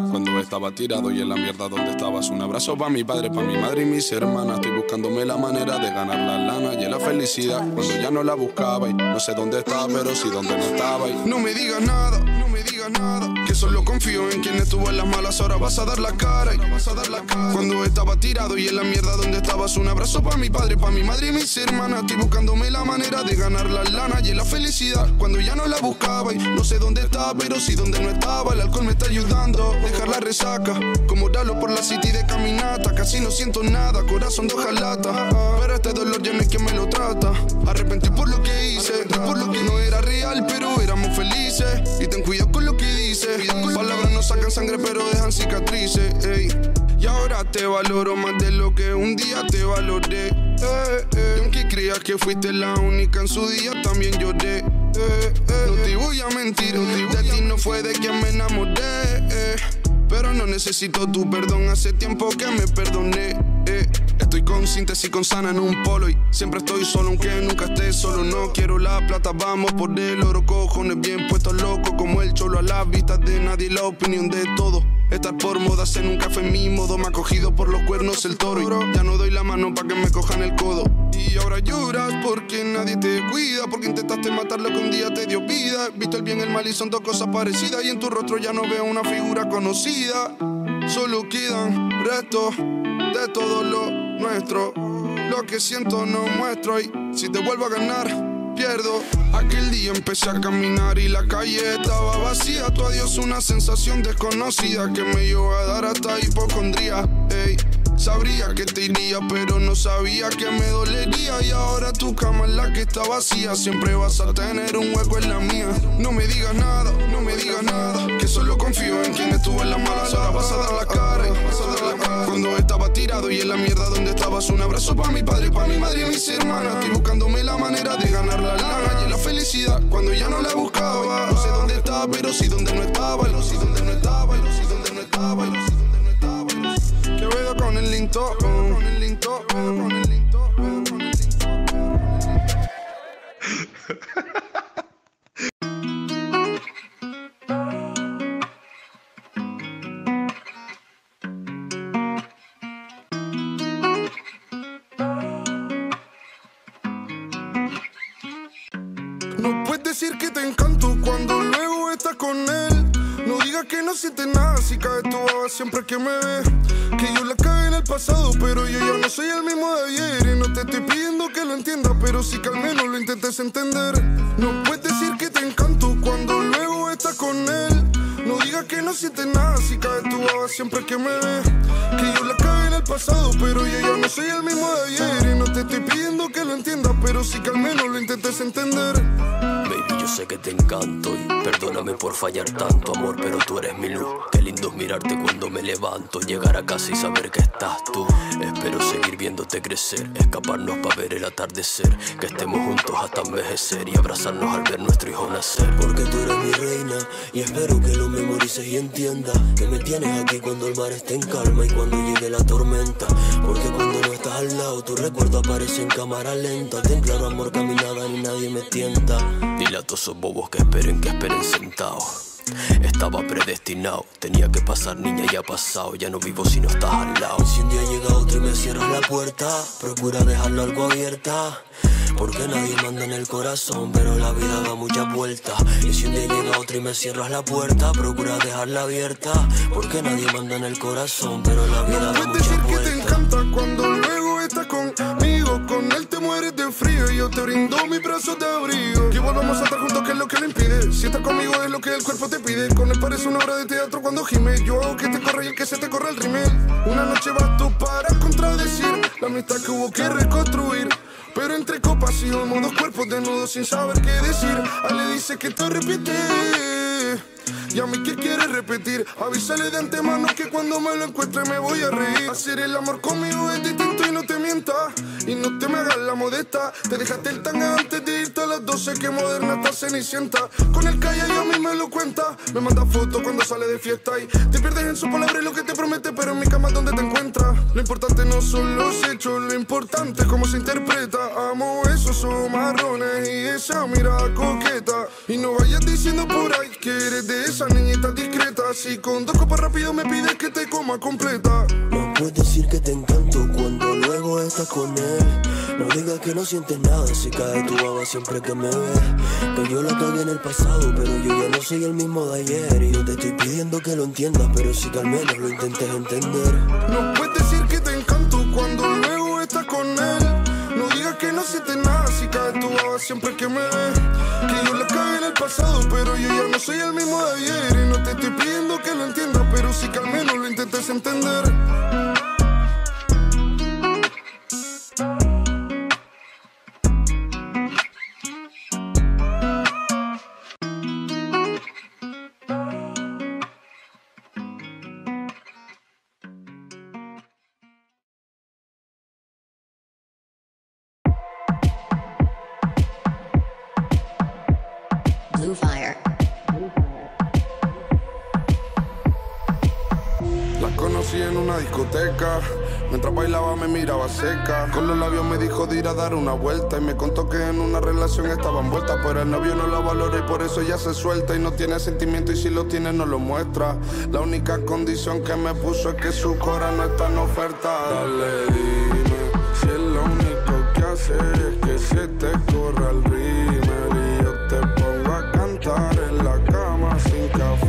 Cuando estaba tirado y en la mierda donde estabas. Un abrazo pa' mi padre, pa' mi madre y mis hermanas. Estoy buscándome la manera de ganar la lana y la felicidad. Cuando ya no la buscaba y no sé dónde estaba, pero sí dónde no estaba. Y no me digas nada, no me digas nada, que solo confío en quien estuvo en las malas. Ahora vas a dar la cara y vas a dar la cara. Cuando estaba tirado y en la mierda donde estabas. Un abrazo pa' mi padre, pa' mi madre y mis hermanas. Estoy buscándome la manera de ganar la lana y la felicidad. Cuando ya no la buscaba y no sé dónde estaba, pero sí dónde no estaba. El alcohol me está ayudando, dejar la resaca, como Dalo por la city de caminata. Casi no siento nada, corazón de hojalata. Pero este dolor ya no es quien me lo trata. Arrepentí por lo que hice, por lo que no era real, pero éramos felices. Y ten cuidado con lo que dices. Palabras no sacan sangre, pero dejan cicatrices, ey. Y ahora te valoro más de lo que un día te valoré, eh, eh. Y aunque creas que fuiste la única en su día, también lloré, eh, eh. No te voy a mentir, de ti no fue de quien me enamoré, eh. Pero no necesito tu perdón, hace tiempo que me perdoné, eh. Estoy con síntesis con sana en un polo y siempre estoy solo aunque nunca esté solo. No quiero la plata, vamos por el oro, cojones bien puestos loco como el cholo a la vista de nadie, la opinión de todo. Estar por modas en un café en mi modo, me ha cogido por los cuernos el toro y ya no doy la mano pa' que me cojan el codo. Y ahora lloras porque nadie te cuida, porque intentaste matar lo que un día te dio vida. Visto el bien y el mal y son dos cosas parecidas, y en tu rostro ya no veo una figura conocida. Solo quedan restos de todo lo nuestro. Lo que siento no muestro y si te vuelvo a ganar pierdo. Aquel día empecé a caminar y la calle estaba vacía. Tu adiós una sensación desconocida que me llevó a dar hasta hipocondría, ey. Sabría que te iría, pero no sabía que me dolería. Y ahora tu cama es la que está vacía. Siempre vas a tener un hueco en la mía. No me digas nada, no me digas nada, que solo confío en quien estuvo en la mala. Ahora vas a dar la cara, vas a dar la cara. Cuando estaba tirado y en la mierda donde estabas. Un abrazo pa' mi padre, pa' mi madre y mis hermanas. Estoy buscándome la manera de ganar la lana y la felicidad. Cuando ya no la buscaba, no sé dónde estaba, pero sí dónde no estaba. No sé dónde no estaba, no sé dónde no estaba, no sé. Quevedo con el linto, con el linto, con el linto, con el linto. No puedes decir que te encanto cuando luego estás con él. No digas que no sientes nada si caes tu baba siempre que me ves. Que yo la cagué en el pasado, pero yo ya no soy el mismo de ayer. Y no te estoy pidiendo que lo entiendas, pero sí que al menos lo intentes entender. No puedes decir que te encanto cuando luego estás con él. No digas que no sientes nada si caes tu baba siempre que me ves. Que yo la cagué en el pasado, pero yo ya no soy el mismo de ayer. Y no te estoy pidiendo que lo entiendas, pero sí que al menos lo intentes entender. Baby, yo sé que te encanto y perdóname por fallar tanto, amor, pero tú eres mi luz. Qué lindo es mirarte cuando me levanto, llegar a casa y saber que estás tú. Espero seguir viéndote crecer, escaparnos para ver el atardecer, que estemos juntos hasta envejecer y abrazarnos al ver nuestro hijo nacer. Porque tú eres mi reina y espero que lo memorices y entiendas que me tienes aquí cuando el mar esté en calma y cuando llegue la tormenta. Porque cuando no estás al lado, tu recuerdo aparece en cámara lenta. Ten claro, amor, que a mí nada ni nadie me tienta. Dile a todos esos bobos que esperen, que esperen sentados. Estaba predestinado, tenía que pasar, niña, ya ha pasado. Ya no vivo si no estás al lado. Si un día llega otro y me cierras la puerta, procura dejarlo algo abierta. Porque nadie manda en el corazón, pero la vida da muchas vueltas. Y si un día llega otro y me cierras la puerta, procura dejarla abierta. Porque nadie manda en el corazón, pero la vida da muchas vueltas. No puedes decir que te encanta cuando luego estás conmigo. Con él te mueres de frío y yo te brindo mis brazos de abrigo. Que volvamos a estar juntos, que es lo que lo impide. Si estás conmigo es lo que el cuerpo te pide. Con él parece una obra de teatro cuando gime. Yo hago que te corra y el que se te corra el rímel. Una noche bastó para contradecir la amistad que hubo que reconstruir. Pero entre copas y humo, dos cuerpos desnudos sin saber qué decir. A le dice que te repite y a mí que quiere repetir. Avísale de antemano que cuando me lo encuentre me voy a reír. Hacer el amor conmigo es distinto y no te mientas. Y no te me hagas la modesta. Te dejaste el tanga antes de irte a las doce. Que moderna está cenicienta. Con el calla y a mí me lo cuenta. Me manda fotos cuando sale de fiesta. Y te pierdes en su palabra y lo que te promete. Pero en mi cama es donde te encuentras. Lo importante no son los hechos, lo importante es cómo se interpreta. Amo esos ojos marrones y esa mirada coqueta. Y no vayas diciendo por ahí que eres de esa niñita discreta. Si con dos copas rápido me pides que te coma completa. No puedes decir que te encanto cuando luego estás con él. No digas que no sientes nada si cae tu baba siempre que me ves. Que yo la cagué en el pasado, pero yo ya no soy el mismo de ayer. Y yo te estoy pidiendo que lo entiendas, pero sí que al menos lo intentes entender. No puedes decir que te encanto cuando luego estás con él. No digas que no sientes nada si cae tu baba siempre que me ves. Que yo la cagué en el pasado, pero yo ya no soy el mismo de ayer. Y no te estoy pidiendo que lo entiendas, pero sí que al menos lo intentes entender. Blue Fire. La conocí en una discoteca. Mientras bailaba me miraba seca. Con los labios me dijo de ir a dar una vuelta. Y me contó que en una relación estaba envuelta, pero el novio no la valora y por eso ya se suelta. Y no tiene sentimiento y si lo tiene no lo muestra. La única condición que me puso es que su cora no está en oferta. Dale, dime si es lo único que hace es que se te corra el rímel. Y yo te pongo a cantar en la cama sin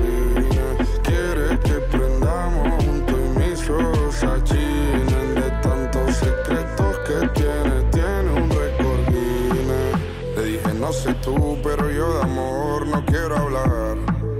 café. Quieres que prendamos juntos y mis ojos achinen. De tantos secretos que tiene, tiene un récord Guinness. Le dije no sé tú, pero yo de amor no quiero hablar.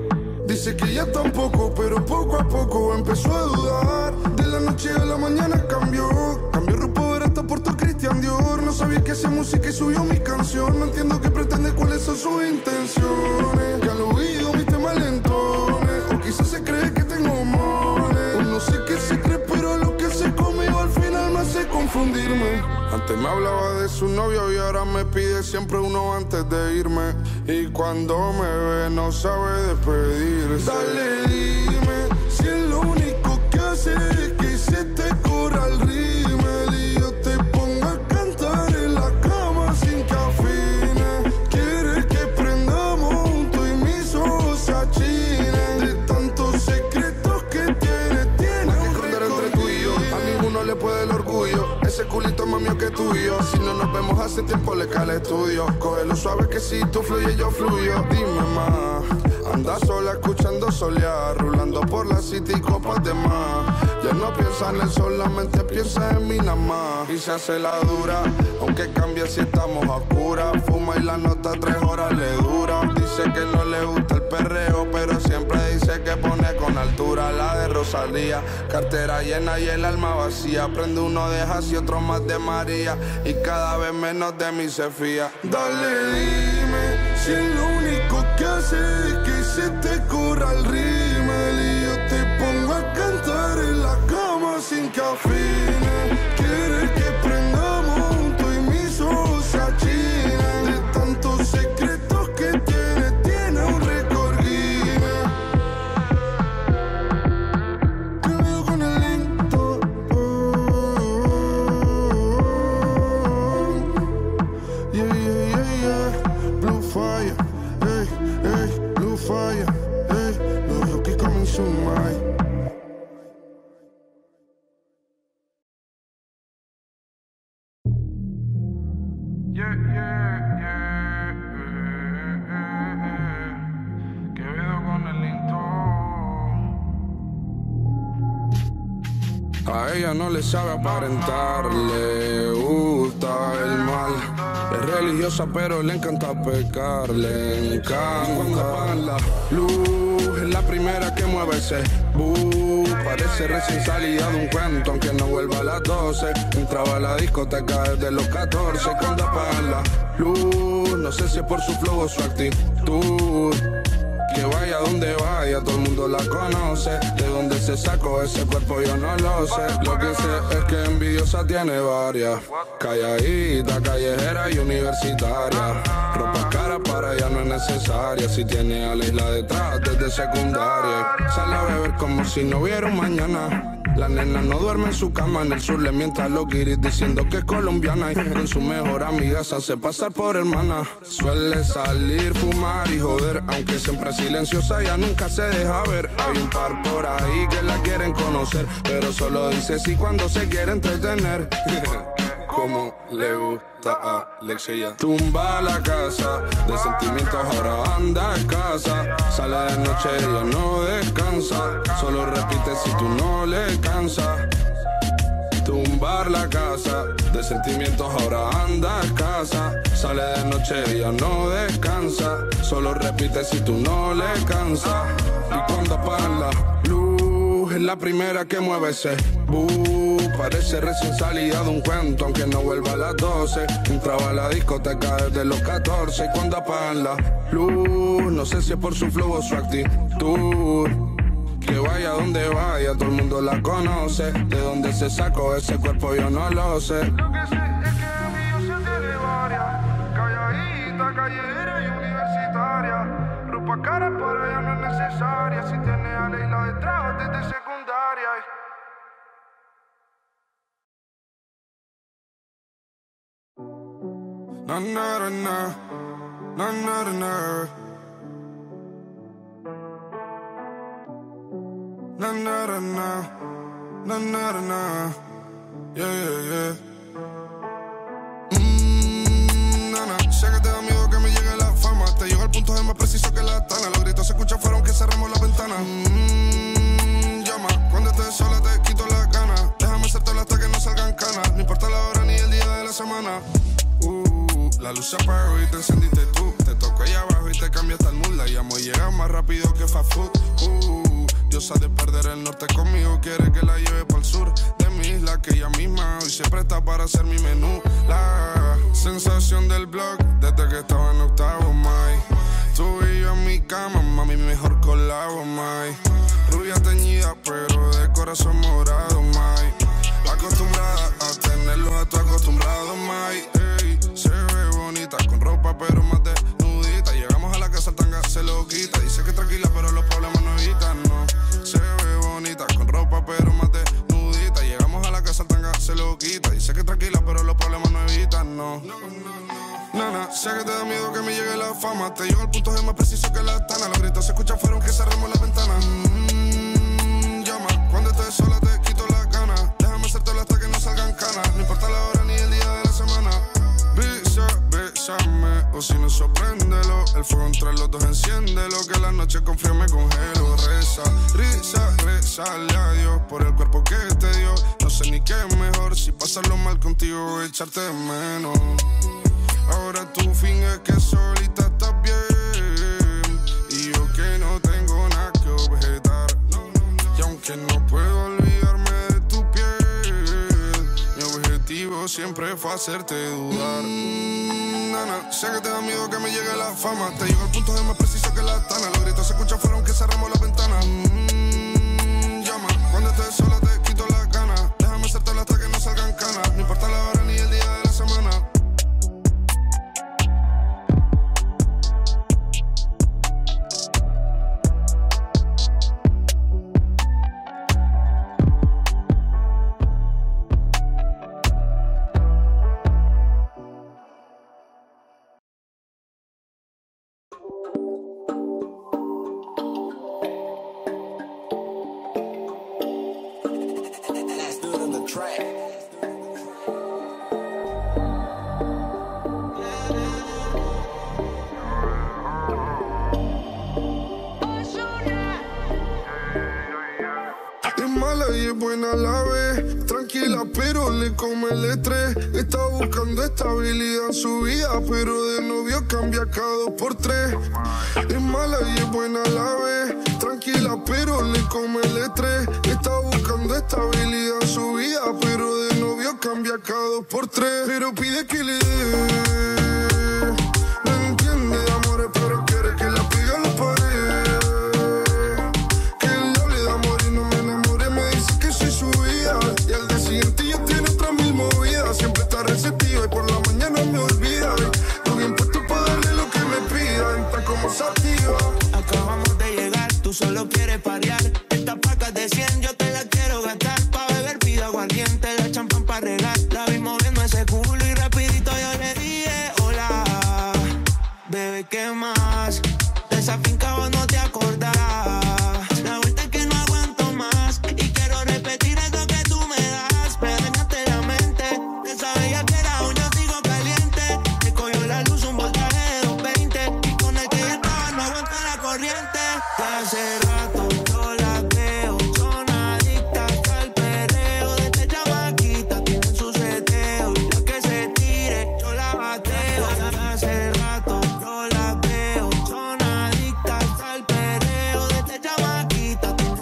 Dice que ya tampoco, pero poco a poco empezó a dudar. De la noche a la mañana cambió. Cambió ropa barata por todo Christian Dior. No sabía que hacía música y subió mi canción. No entiendo qué pretende, cuáles son sus intenciones. Que al oído viste malentones. O quizás se cree que tengo mones. O no sé qué se cree, pero lo que se conmigo al final me hace confundirme. Antes me hablaba de su novio y ahora me pide siempre uno antes de irme. Y cuando me ve no sabe despedirse. Dale, dime si es lo único que hace es que se te corra el rímel. Y yo te pongo a cantar en la cama sin cafeína. Quieres que prendamos juntos y mis ojos se achinen. De tantos secretos que tiene, tiene un esconder entre tú y yo. A ninguno le puede el orgullo. Ese culito es más mío que tuyo. Si no nos vemos hace tiempo le cae el estudio. Cógelo suave que si tú fluyes yo fluyo. Dime más. Anda sola escuchando solear, rulando por la city y copas de más. Ya no piensa en él, solamente piensa en mí nada más. Y se hace la dura, aunque cambie si estamos a oscuras. Fuma y la nota tres horas le dura. Dice que no le gusta el perreo, pero siempre dice que pone con altura. La de Rosalía, cartera llena y el alma vacía. Prende uno de Hass y otro más de María. Y cada vez menos de mí se fía. Dale, dime si es lo único que hace es que se te corra el rímel. Y yo te pongo a cantar en la cama sin cafeína. Quieres que prendamos juntos y mis ojos se achinen. De tantos secretos que tiene, tiene un récord Guinness. Te veo con el lento. Yeah, yeah, yeah, yeah. Blue fire, hey, hey, blue fire, hey. Los rookies coming soon, my. Yeah, yeah, yeah, eh, eh, eh. Quevedo con el linto. A ella no le sabe aparentar, le gusta el mal. Es religiosa pero le encanta pecar, le encanta. Cuando apagan la luz, es la primera que mueve ese bus. Parece recién salida de un cuento, aunque no vuelva a las doce. Entraba a la discoteca desde los catorce. Cuando apagan la luz, no sé si es por su flow o su actitud. Que vaya donde vaya, todo el mundo la conoce. De dónde se sacó ese cuerpo yo no lo sé. Lo que sé es que envidiosa tiene varias. Calladita, callejera y universitaria. Ropa cara para ella no es necesaria. Si tiene a la isla detrás desde secundaria. Sale a beber como si no hubiera un mañana. La nena no duerme en su cama, en el sur le mienta a los guiris diciendo que es colombiana y con su mejor amiga se hace pasar por hermana. Suele salir, fumar y joder, aunque siempre silenciosa, ella nunca se deja ver. Hay un par por ahí que la quieren conocer, pero solo dice sí cuando se quiere entretener. Como le gusta a Alexia. Tumba la casa, de sentimientos ahora anda escasa. Sale de noche y ella no descansa, solo repite si tú no le cansas. Tumbar la casa, de sentimientos ahora anda escasa. Sale de noche y ella no descansa, solo repite si tú no le cansas. Y cuando apagan la luz, es la primera que mueve ese bus. Parece recién salida de un cuento, aunque no vuelva a las doce. Entraba a la discoteca desde los catorce. Y cuando apagan la luz, no sé si es por su flow o su actitud, que vaya donde vaya, todo el mundo la conoce. De dónde se sacó ese cuerpo yo no lo sé. Lo que sé es que a mí yo se tiene varias, calladita, callejera y universitaria. Ropa cara para ella no es necesaria, si tiene a Leila detrás desde secundaria. Na na na na, na na na, na na na na, na na na, yeah yeah yeah. Mmm, nana, sé que te da miedo que me llegue la fama, te llego al punto de más preciso que la tana. Los gritos se escuchan fueron que cerramos la ventana. Mmm, llama, cuando estés sola te quito las ganas. Déjame hacértelo hasta que no salgan canas. No importa la hora ni el día de la semana. La luz se apagó y te encendiste tú. Te tocó allá abajo y te cambiaste el mood. La llamo y llega más rápido que fast food. Uh, diosa de perder el norte conmigo, quiere que la lleve para el sur de mi isla, que ella misma hoy se presta para hacer mi menú. La sensación del blog desde que estaba en octavo, mai. Tú y yo en mi cama, mami, mejor colabo, mai. Rubia teñida, pero de corazón morado, mai. Acostumbrada a tenerlos a tu acostumbrado, mai. Ey, se ve bonita con ropa, pero más desnudita. Llegamos a la casa, el tanga se lo quita. Dice que tranquila, pero los problemas no evitan, no. Se ve bonita con ropa, pero más desnudita. Llegamos a la casa, el tanga se lo quita. Dice que tranquila, pero los problemas no evitan, no. Nana, sé que te da miedo que me llegue la fama. Te llego al punto de más preciso que la tana. Los gritos se escuchan fueron que cerramos la ventana. Mmm, llama, cuando estés sola te quito las ganas. Déjame hacértelo hasta que no salgan canas. No importa la hora ni el día de la semana. Besa, bésame, o si no sorpréndelo. El fuego entre los dos enciéndelo, que la noche con frío me congelo. Reza, risa, rezale a Dios por el cuerpo que te dio. No sé ni qué es mejor, si pasarlo mal contigo o echarte de menos. Ahora tú finges que solita estás bien, y yo que no tengo nada que objetar. Y aunque no puedo olvidarme de tu piel, mi objetivo siempre fue hacerte dudar. Mm, nana, sé que te da miedo que me llegue la fama. Te llego al punto de más preciso que la tana. Los gritos se escuchan fueron que cerramos la ventana. Mm, llama, cuando estés sola te quito las ganas. Déjame hacértelo hasta que no salgan canas. No importa la hora ni el día de la semana. Buena la ve, tranquila pero le come el estrés. Está buscando estabilidad en su vida, pero de novio cambia cada dos por tres. Es mala y es buena la ve, tranquila pero le come el estrés. Está buscando estabilidad en su vida, pero de novio cambia cada dos por tres. Pero pide que le dé, no entiende de amores pero quiere que la piga a la pared. Y al día siguiente ya tiene otras mil movidas. Siempre está receptiva y por la mañana me olvida. No bien puesto para darle lo que me pidan. Está como sativa. Acabamos de llegar, tú solo quieres parear. Esta paca de cien yo te la quiero gastar.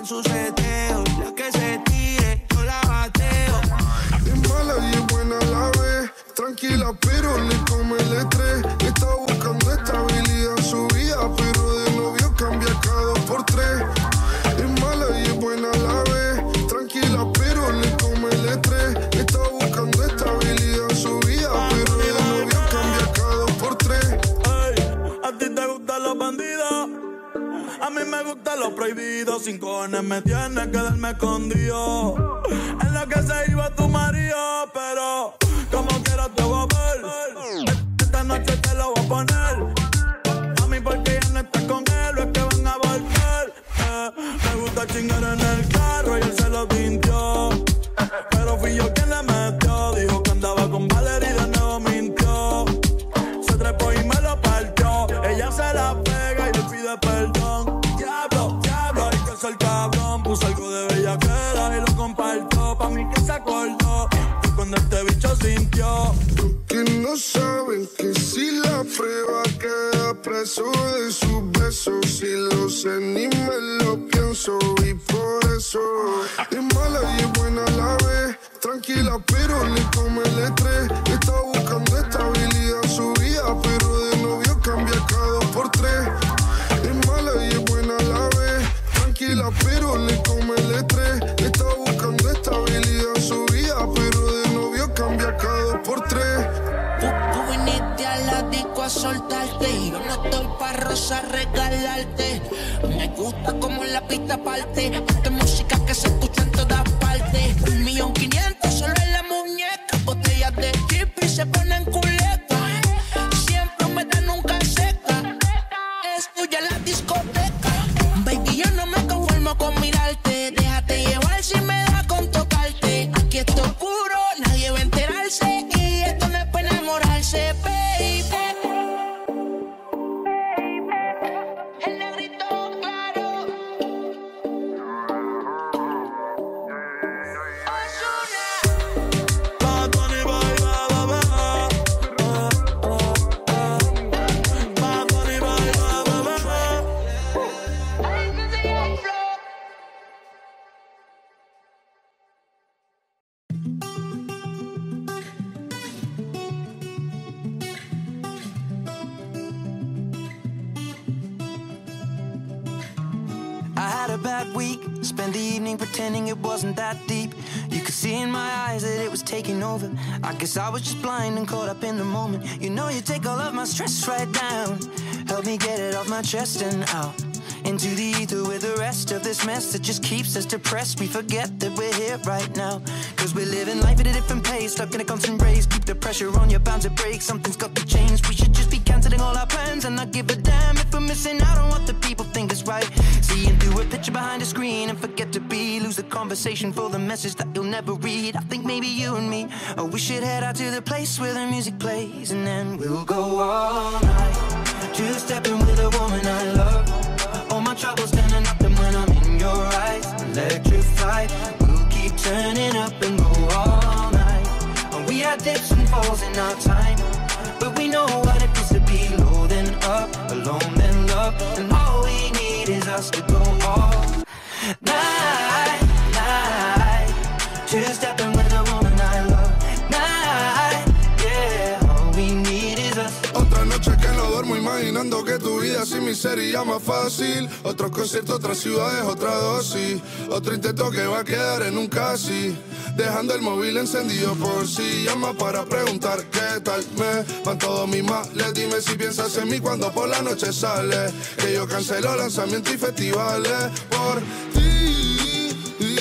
su seteo. La que se tire, yo la bateo. Es mala y es buena a la vez. Tranquila, pero le come el estrés. Está buscando estabilidad en su vida, pero de novio cambia cada dos por tres. Es mala y es buena a la vez. Tranquila, pero le come el estrés. Está buscando estabilidad en su vida, pero de novio cambia cada dos por tres. Ey, a ti te gustan los bandidos, a mí me gusta lo prohibido. Sin cojones me tienes que darme escondido. En la que se iba tu marido, pero como quieras te voy a ver. Esta noche te lo voy a poner. A mí porque ya no estás con él, o es que van a volver. Eh, me gusta chingar en el carro y él se lo tintió. Pero fui yo quien le metió. Dijo que andaba con Valerie y de nuevo mintió. Se trepó y me lo partió. Ella se la pega y le pide perdón. Diablo, diablo, hay que ser cabrón. Puso algo de bellaquera y lo compartió. Pa' mí que se acordó de cuando este bicho sintió. Que no saben que si la prueba queda preso de sus besos. Si lo sé ni me lo pienso y por eso es mala y es buena a la vez. Tranquila, pero le come el estrés. Está buscando estabilidad en su vida, pero de novio cambia cada dos por tres. Es mala y es buena a la vez. Tranquila, pero le come el estrés. Está buscando estabilidad en su vida, pero de novio cambia cada dos por tres. Tú, tú viniste a la disco a soltarte y yo no estoy pa' rosa regalarte. Me gusta como en la pista parte. Esta música que se escucha en todas partes. Un millón quinientos solo en la muñeca. Botellas de chip y se ponen culeca. Siempre me dan nunca seca. Es tuya la discoteca. Baby, yo no me conformo con mirarte. Déjate llevar si me da con tocarte. Aquí está oscuro, nadie va a enterarse. Y esto no es para enamorarse, baby. El negrito claro. Bad Bunny, bye, bye, bye, bye. Bad Bunny, bye, bye, bye, bye. I had a bad week, spent the evening pretending it wasn't that deep. You could see in my eyes that it was taking over. I guess I was just blind and caught up in the moment. You know you take all of my stress right down. Help me get it off my chest and out into the ether with the rest of this mess that just keeps us depressed. We forget that we're here right now, cause we're living life at a different pace, stuck in a constant race. Keep the pressure on, you're bound to break. Something's got to change. We should just be cancelling all our plans and not give a damn if we're missing out on what the people think is right. Seeing through a picture behind a screen and forget to be. Lose the conversation for the message that you'll never read. I think maybe you and me, oh, we should head out to the place where the music plays, and then we'll go all night, two-stepping with a woman I love. All my troubles turning up, and when I'm in your eyes, electrified. We'll keep turning up and go all night. And we had dips and falls in our time, but we know what it is to be low then up, alone then love. And all we need is us to go all night, night. Two-stepping with a woman I love. Night, yeah. All we need is us. Otra noche que no duermo imaginando que tu vida sin mí sería más fácil. Otros conciertos, otras ciudades, otra dosis. Otro intento que va a quedar en un casi. Dejando el móvil encendido por si llama para preguntar qué tal me van todos mis males. Dime si piensas en mí cuando por la noche sale. Que yo cancelo lanzamientos y festivales por ti.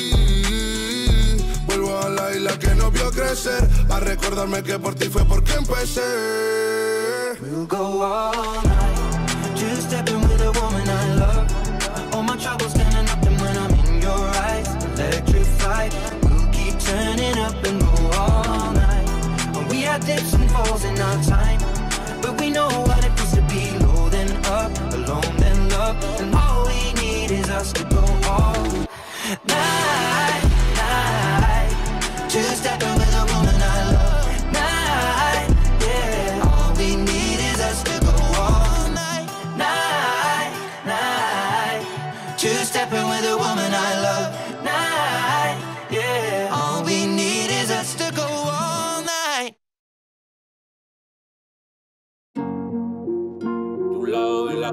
Vuelvo a la isla que nos vio crecer, a recordarme que por ti fue porque empecé. We'll go all night, two-stepping with a woman I love. All my troubles standing up, and when I'm in your eyes, electrified. We'll keep turning up and go all night. And we had dips and falls in our time, but we know what it is to be low then up, alone then love. And all we need is us to go all night, night. Two-stepping with a woman I love. Night, yeah. All we need is us to go all night, night.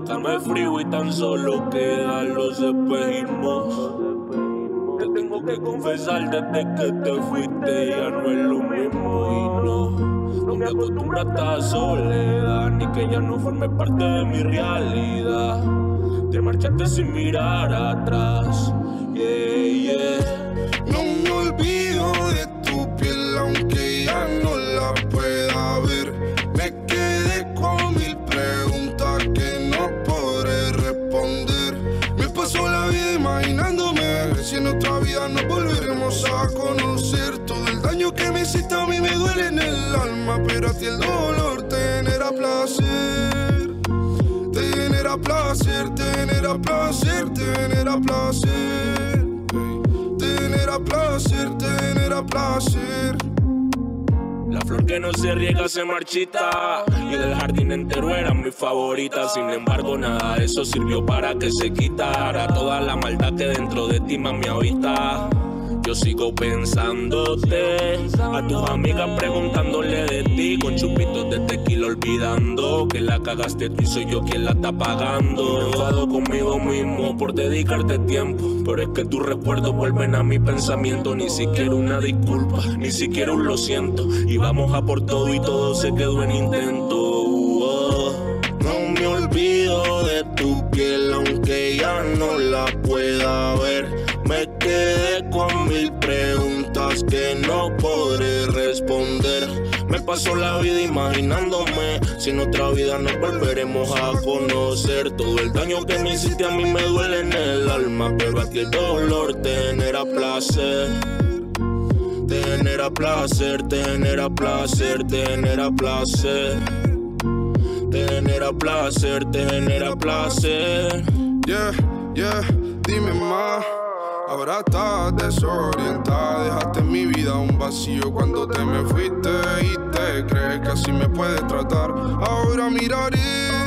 acá no es frío y tan solo quedan los espejismos. Te tengo que confesar desde que te fuiste ya no es lo mismo y no, no me acostumbro a esta soledad, ni que ya no forme parte de mi realidad. Te marchaste sin mirar atrás, yeah, yeah. No me olvido de tu piel aunque ya no la pueda ver. Me quedé con mil preguntas que no podré responder. Me pasó la vida imaginándome si en otra vida nos volveremos a conocer. Todo el daño que me hiciste a mí me duele en el alma, pero a ti el dolor te genera placer. Te genera placer, te genera placer, te genera placer. Te genera placer, te genera placer. La flor que no se riega se marchita y del jardín entero era mi favorita. Sin embargo nada de eso sirvió para que se quitara toda la maldad que dentro de ti mami habita. Yo sigo pensándote, a tus amigas preguntándole de ti, con chupitos de tequila olvidando que la cagaste tú y soy yo quien la está pagando. Me enfado conmigo mismo por dedicarte tiempo, pero es que tus recuerdos vuelven a mi pensamiento. Ni siquiera una disculpa, ni siquiera un lo siento, y vamos a por todo y todo se quedó en intento. Oh, no me olvido de tu piel aunque ya no la pueda ver. Me quedé con mil preguntas que no podré responder. Me paso la vida imaginándome si en otra vida nos volveremos a conocer. Todo el daño que me hiciste a mí me duele en el alma, pero a ti el dolor te genera placer. Te genera placer, te genera placer, te genera placer. Te genera placer, te genera placer. Yeah, yeah, dime más. Ahora estás desorientada, dejaste en mi vida un vacío cuando te me fuiste y te crees que así me puedes tratar. Ahora miraré,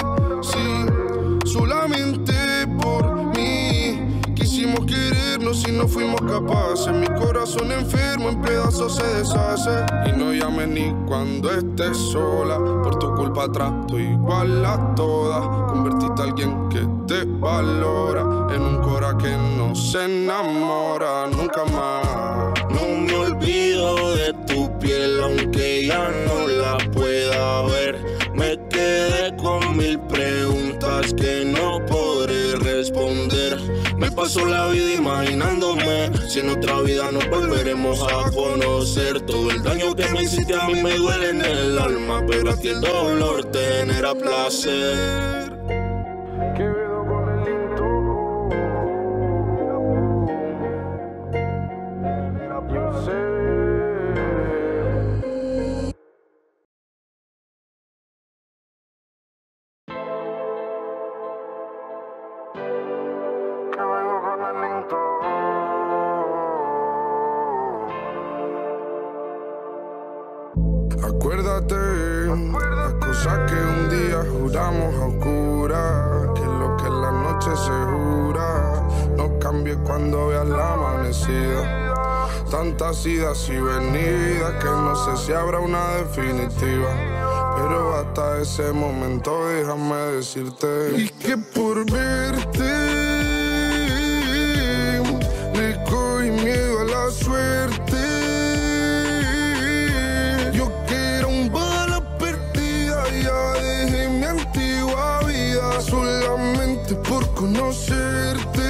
sí, solamente por mí. Quisimos querernos y no fuimos capaces. Mi corazón enfermo en pedazos se deshace. Y no llames ni cuando estés sola, por tu culpa trato igual a todas. Convertiste a alguien que te valora en un cora que no se enamora nunca más. No me olvido de tu piel aunque ya no la pueda ver. Me quedé con mil preguntas que no podré responder. Me paso la vida imaginándome si en otra vida nos volveremos a conocer. Todo el daño que me hiciste a mí me duele en el alma, pero a ti el dolor te genera placer. Acuérdate, las cosas que un día juramos a oscuras, que lo que en la noche se jura no cambie cuando veas la amanecida. Tantas idas y venidas que no sé si habrá una definitiva, pero hasta ese momento déjame decirte y que por verte le cogí miedo a la suerte. Solamente por conocerte.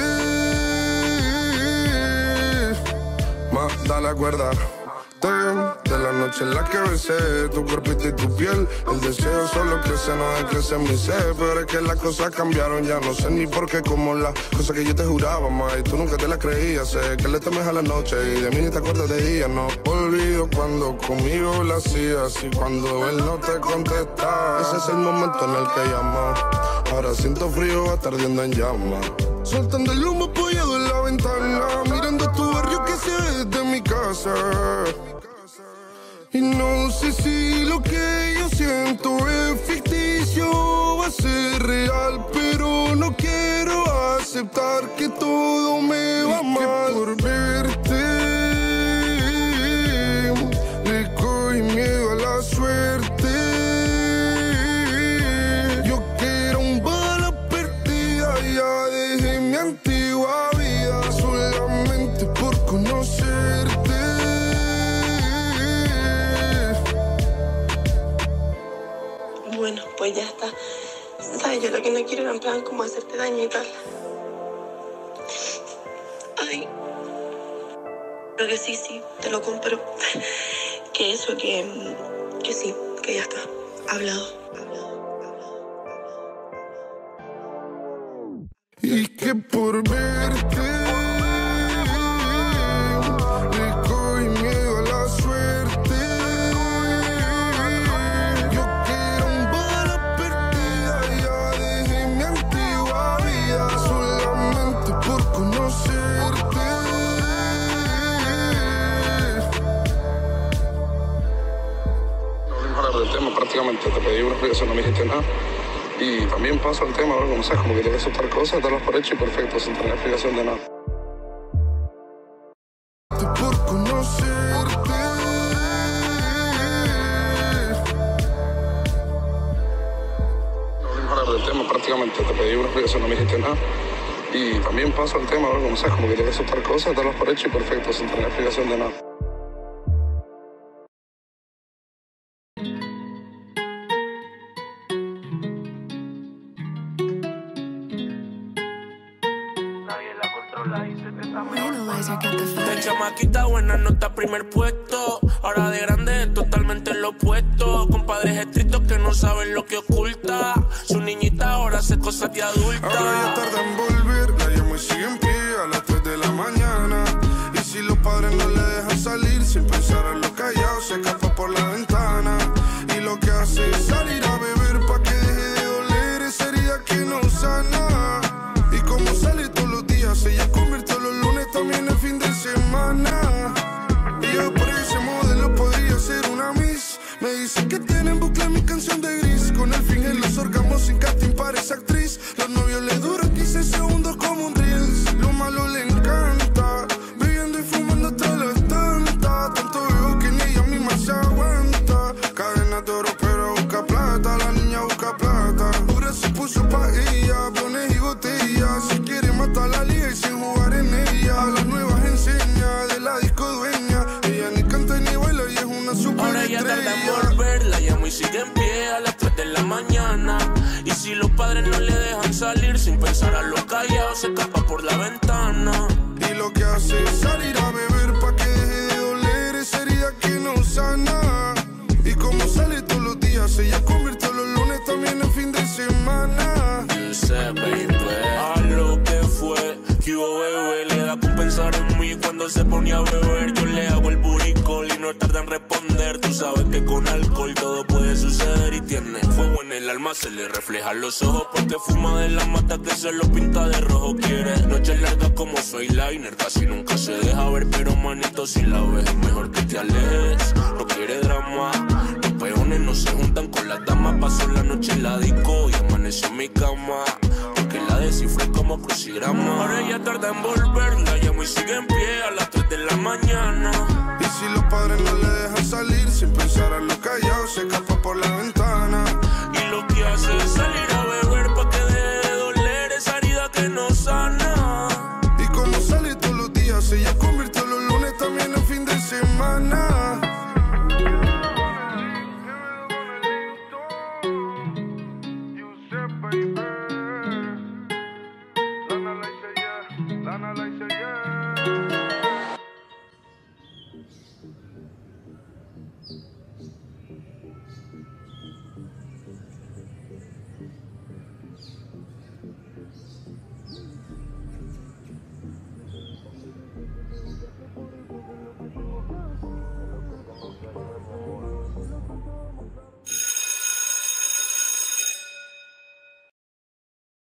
Más da la cuerda de la noche en la que besé tu cuerpito y tu piel. El deseo solo crece, no decrece mi ser. Pero es que las cosas cambiaron, ya no sé ni por qué. Como las cosas que yo te juraba, ma, y tú nunca te las creías. Sé que le temes a la noche y de mí ni te acuerdas de día. No olvido cuando conmigo lo hacías y cuando él no te contesta. Ese es el momento en el que llamo. Ahora siento frío, va ardiendo en llamas. Soltando el humo apoyado en la ventana, mirando tu barrio que se ve desde mi casa. Y no sé si lo que yo siento es ficticio, va a ser real, pero no quiero aceptar que todo me va mal. Por verte le cogí miedo a la suerte. Yo que era un bala perdida ella lo que no quiere era en plan como hacerte daño y tal. Ay, creo que sí, sí, te lo compro. Que eso, que, que sí, que ya está, hablado. Y que por verte rico y miedo a la suerte. Yo que era un bala perdida, ya dejé mi antigua vida solamente por conocerte. No volvimos a hablar del tema, prácticamente te pedí una explicación, no me dijiste nada. Y también paso al tema, ¿no? Como sabes, como que tienes que aceptar cosas, darlas por hecho y perfecto, sin tener explicación de nada. Por conocerte. No volvimos a hablar del tema, prácticamente te pedí una explicación, no me dijiste nada. Y también paso al tema, ¿no? Como sabes, como que tienes que aceptar cosas, darlas por hecho y perfecto, sin tener explicación de nada. De chamaquita buena nota, primer puesto. Ahora de grande es totalmente lo opuesto. Con padres estrictos que no saben lo que oculta. Su niñita ahora hace cosas de adulta. Ahora ya tarda en volver, la llamo y sigue en pie a las tres de la mañana. Y si los padres no le dejan salir, sin pensar en lo callado, se escapa por la ventana. Y lo que hace es salir a beber pa' que deje de doler esa herida que no sana. Y como sale todos los días, ella convirtió los lunes también el fin de semana. Y yo por ese modelo podría ser una miss. Me dicen que tiene en bucle mi canción de Gris. Con el fin en los órganos sin casting parece actriz. Los novios le duran quince segundos como un reels. Lo malo le encanta, bebiendo y fumando hasta las tantas. Tanto veo que ni ella misma se aguanta. Cadenas de oro pero busca plata, la niña busca plata. Ahora se puso pa' ella, blones y botellas. Si quiere matar la liga y sin jugar en ella. A las nuevas enseña de la disco dueña. Ella ni canta ni baila y es una super Ahora ya tarda en estrella. volver, la llamo y sigue en pie a las tres de la mañana. Y si los padres no le dejan salir, sin pensar a lo callado, se escapa por la ventana. Y lo que hace es salir a beber pa' que deje de doler esa herida que no sana. Y como sale todos los días, ella convirtió los lunes también en fin de semana. Yo sé, baby, a lo que fue, que hubo bebé, le da con pensar en mí cuando se ponía a beber. Yo le hago el buricol y no tarda en responder. Tú sabes que con alcohol todo puede suceder y tiene fuego en el alma, se le refleja en los ojos porque fuma de la mata que se lo pinta de rojo. Quiere noches largas como eyeliner, casi nunca se deja ver, pero manito si la ves es mejor que te alejes. No quiere drama, los peones no se juntan con las damas. Pasó la noche en la disco y amaneció en mi cama, porque la descifré como crucigrama. Ahora ella tarda en volver, la llamo y sigue en pie a las tres de la mañana. Y si los padres no le dejan salir, sin pensar a lo callado, se escapa por la ventana. Y lo que hace es salir a beber pa' que deje de doler esa herida que no sana. Y como sale todos los días, ella convirtió los lunes también en fin de semana. Lana la hice